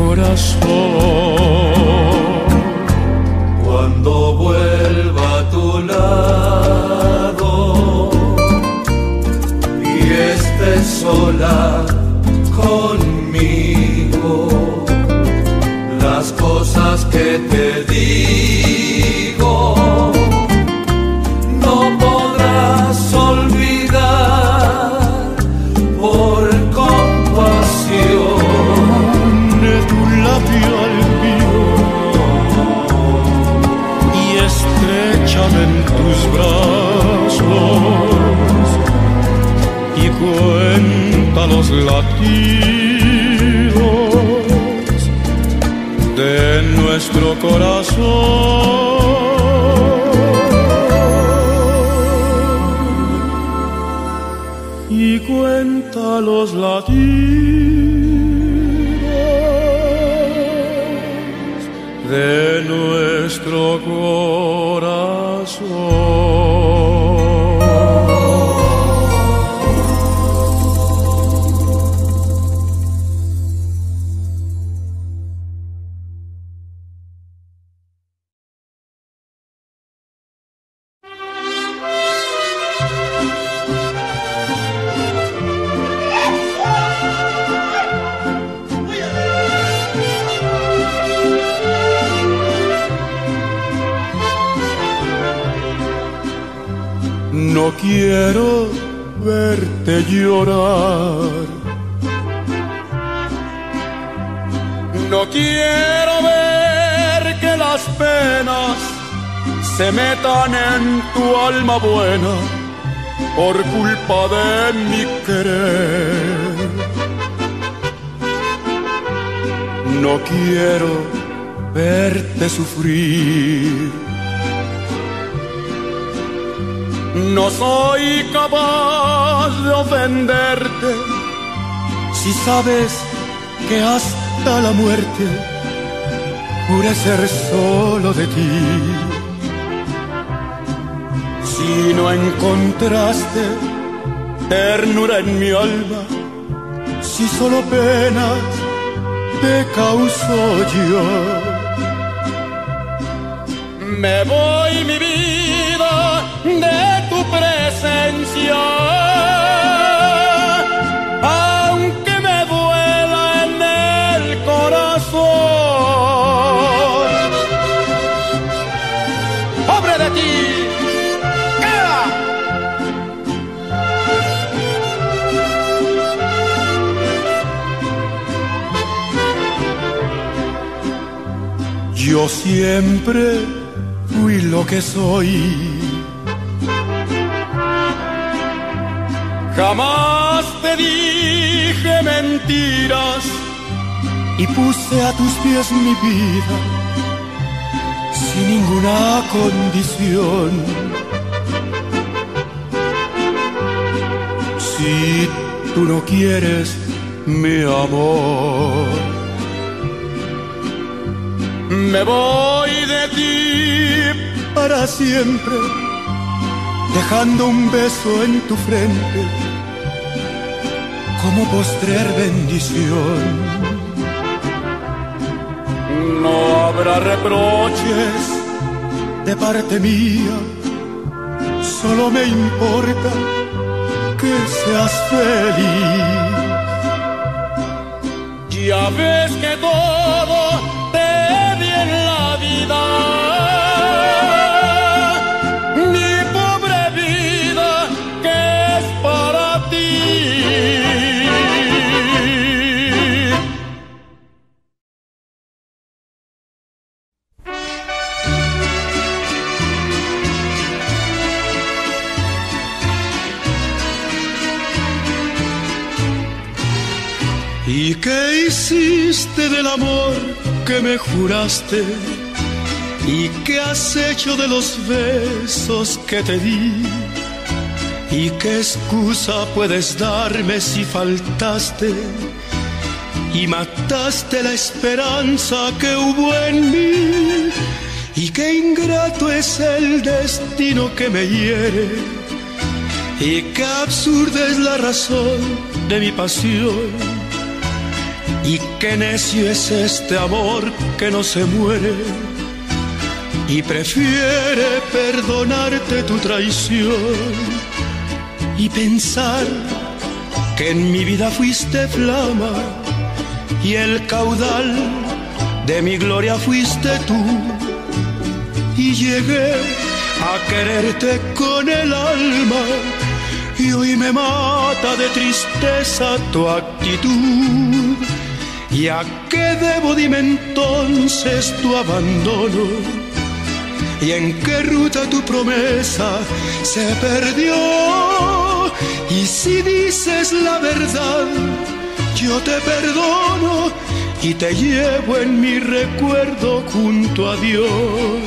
corazón. Cuando vuelva a tu lado y estés sola conmigo, las cosas que te digo no podrás olvidar. Por compasión de tu labio al mío y estréchame en tus brazos y cuenta los latidos de de nuestro corazón. Y cuenta los latidos de nuestro corazón. No quiero verte llorar, no quiero ver que las penas se metan en tu alma buena por culpa de mi querer. No quiero verte sufrir. No soy capaz de ofenderte si sabes que hasta la muerte juré ser solo de ti. Si no encontraste ternura en mi alma, si solo penas te causo yo, me voy mi vida de tu presencia, aunque me duela en el corazón. ¡Pobre de ti! ¡Queda! Yo siempre fui lo que soy. Jamás te dije mentiras y puse a tus pies mi vida sin ninguna condición. Si tú no quieres mi amor, me voy de ti para siempre, dejando un beso en tu frente como postrer bendición. No habrá reproches de parte mía, solo me importa que seas feliz. Ya ves que todo te di en la vida, mi pobre vida que es para ti. ¿Y qué hiciste del amor que me juraste? ¿Y qué has hecho de los besos que te di? ¿Y qué excusa puedes darme si faltaste y mataste la esperanza que hubo en mí? ¿Y qué ingrato es el destino que me hiere? ¿Y qué absurda es la razón de mi pasión? Y qué necio es este amor que no se muere y prefiere perdonarte tu traición y pensar que en mi vida fuiste flama y el caudal de mi gloria fuiste tú, y llegué a quererte con el alma y hoy me mata de tristeza tu actitud. ¿Y a qué debo, dime entonces, tu abandono? ¿Y en qué ruta tu promesa se perdió? Y si dices la verdad, yo te perdono y te llevo en mi recuerdo junto a Dios.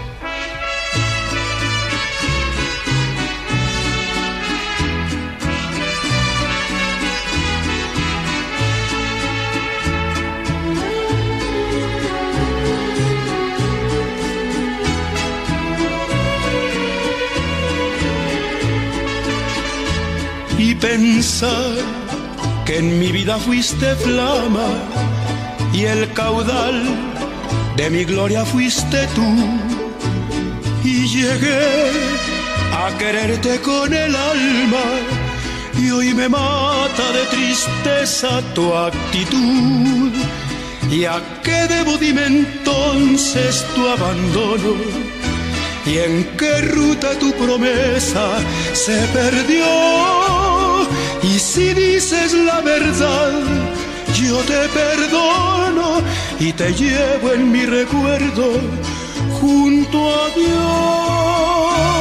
Y pensar que en mi vida fuiste flama y el caudal de mi gloria fuiste tú, y llegué a quererte con el alma, y hoy me mata de tristeza tu actitud. ¿Y a qué debo? Dime entonces tu abandono, y en qué ruta tu promesa se perdió. Y si dices la verdad, yo te perdono y te llevo en mi recuerdo junto a Dios.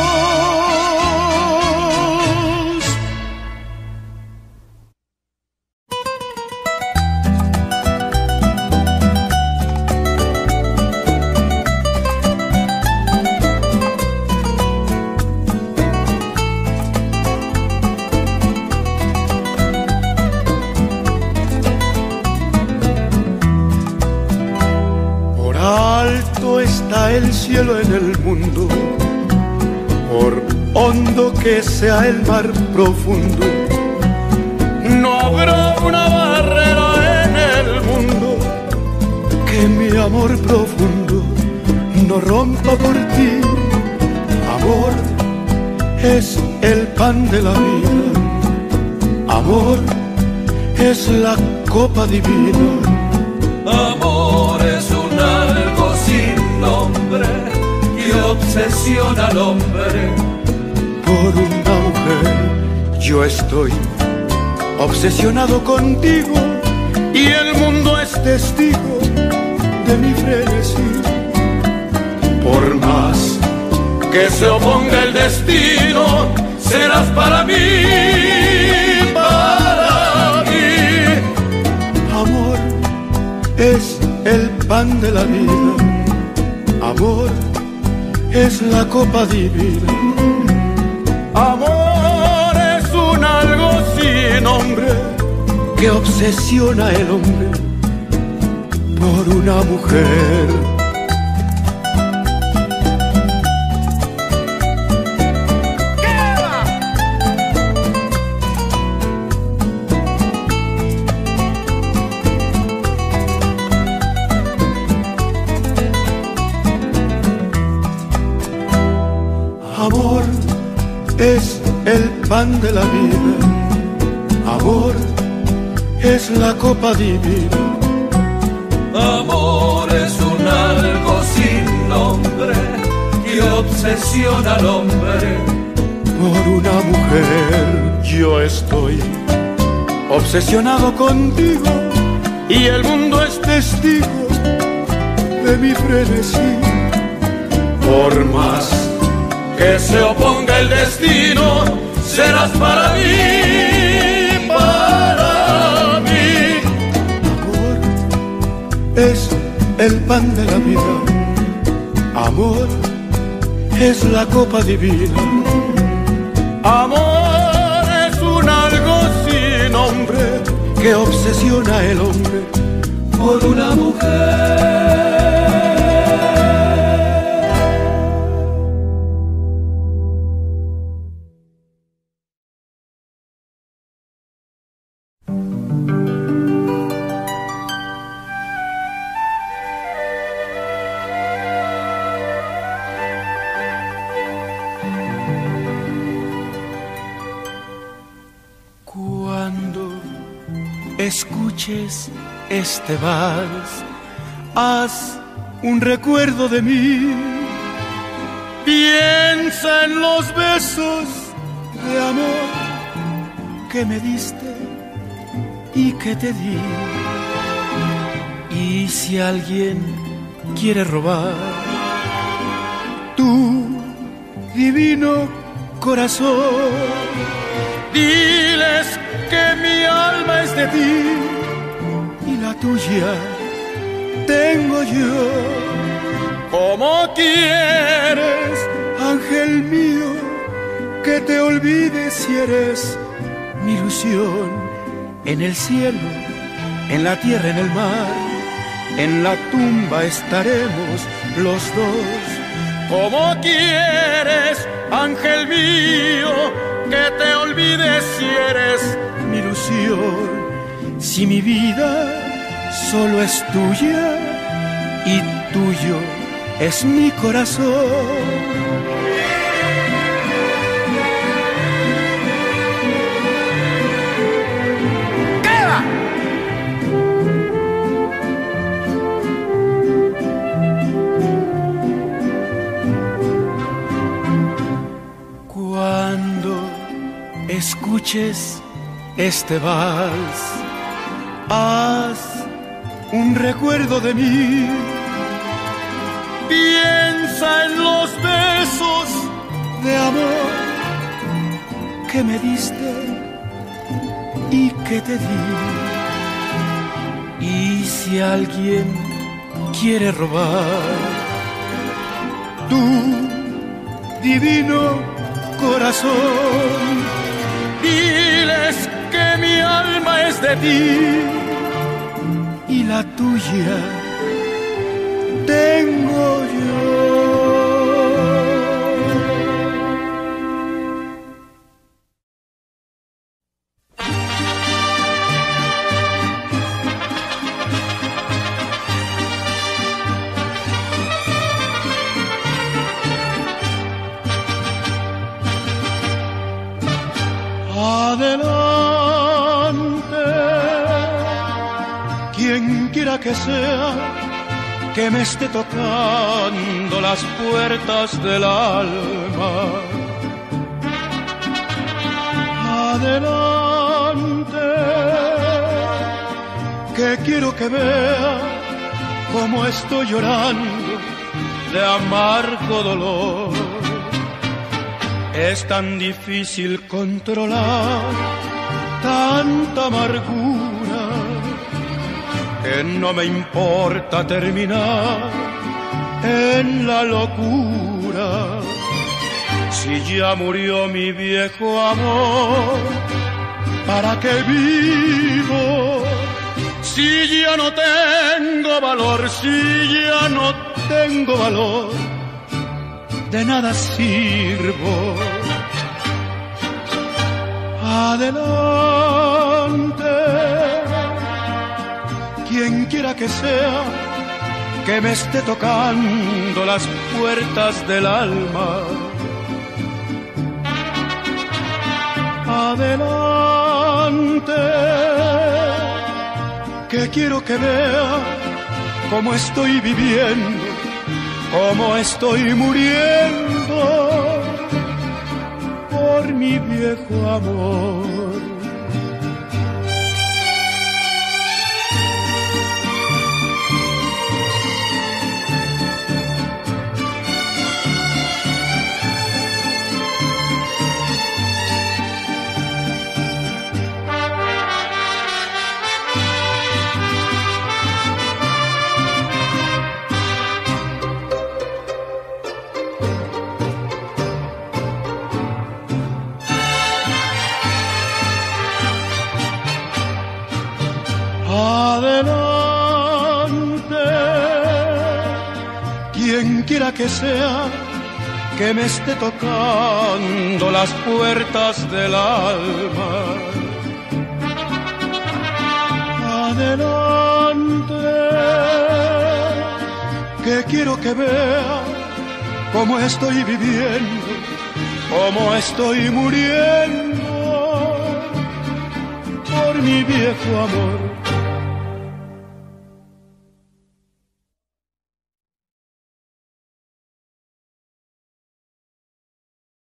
El cielo en el mundo, por hondo que sea el mar profundo, no habrá una barrera en el mundo que mi amor profundo no rompa por ti. Amor es el pan de la vida, amor es la copa divina, amor es un algo sin nombre que obsesiona al hombre. Por una mujer yo estoy obsesionado contigo, y el mundo es testigo de mi frenesí. Por más que se oponga el destino, serás para mí, para mí. Amor es el pan de la vida, amor es la copa divina, amor es un algo sin nombre que obsesiona el hombre por una mujer. Amor es el pan de la vida, amor es la copa divina, amor es un algo sin nombre que obsesiona al hombre. Por una mujer yo estoy obsesionado contigo, y el mundo es testigo de mi frenesí. Por más que se oponga el destino, serás para mí, para mí. Amor es el pan de la vida, amor es la copa divina, amor es un algo sin nombre que obsesiona el hombre por una mujer. Escuches este vals, haz un recuerdo de mí. Piensa en los besos de amor que me diste y que te di. Y si alguien quiere robar tu divino corazón, diles que mi alma es de ti y la tuya tengo yo. ¿Cómo quieres, ángel mío, que te olvides si eres mi ilusión? En el cielo, en la tierra, en el mar, en la tumba estaremos los dos. ¿Cómo quieres, ángel mío, que te olvides si eres mi ilusión? Si mi vida solo es tuya y tuyo es mi corazón. Escuches este vals, haz un recuerdo de mí. Piensa en los besos de amor que me diste y que te di. Y si alguien quiere robar tu divino corazón, diles que mi alma es de ti y la tuya tengo yo. Adelante, quien quiera que sea, que me esté tocando las puertas del alma. Adelante, que quiero que vea cómo estoy llorando de amargo dolor. Es tan difícil controlar tanta amargura que no me importa terminar en la locura. Si ya murió mi viejo amor, ¿para qué vivo? Si ya no tengo valor, si ya no tengo valor, de nada sirvo. Adelante, quien quiera que sea, que me esté tocando las puertas del alma. Adelante, que quiero que vea cómo estoy viviendo, cómo estoy muriendo por mi viejo amor. Adelante, quien quiera que sea, que me esté tocando las puertas del alma. Adelante, que quiero que vea cómo estoy viviendo, cómo estoy muriendo por mi viejo amor.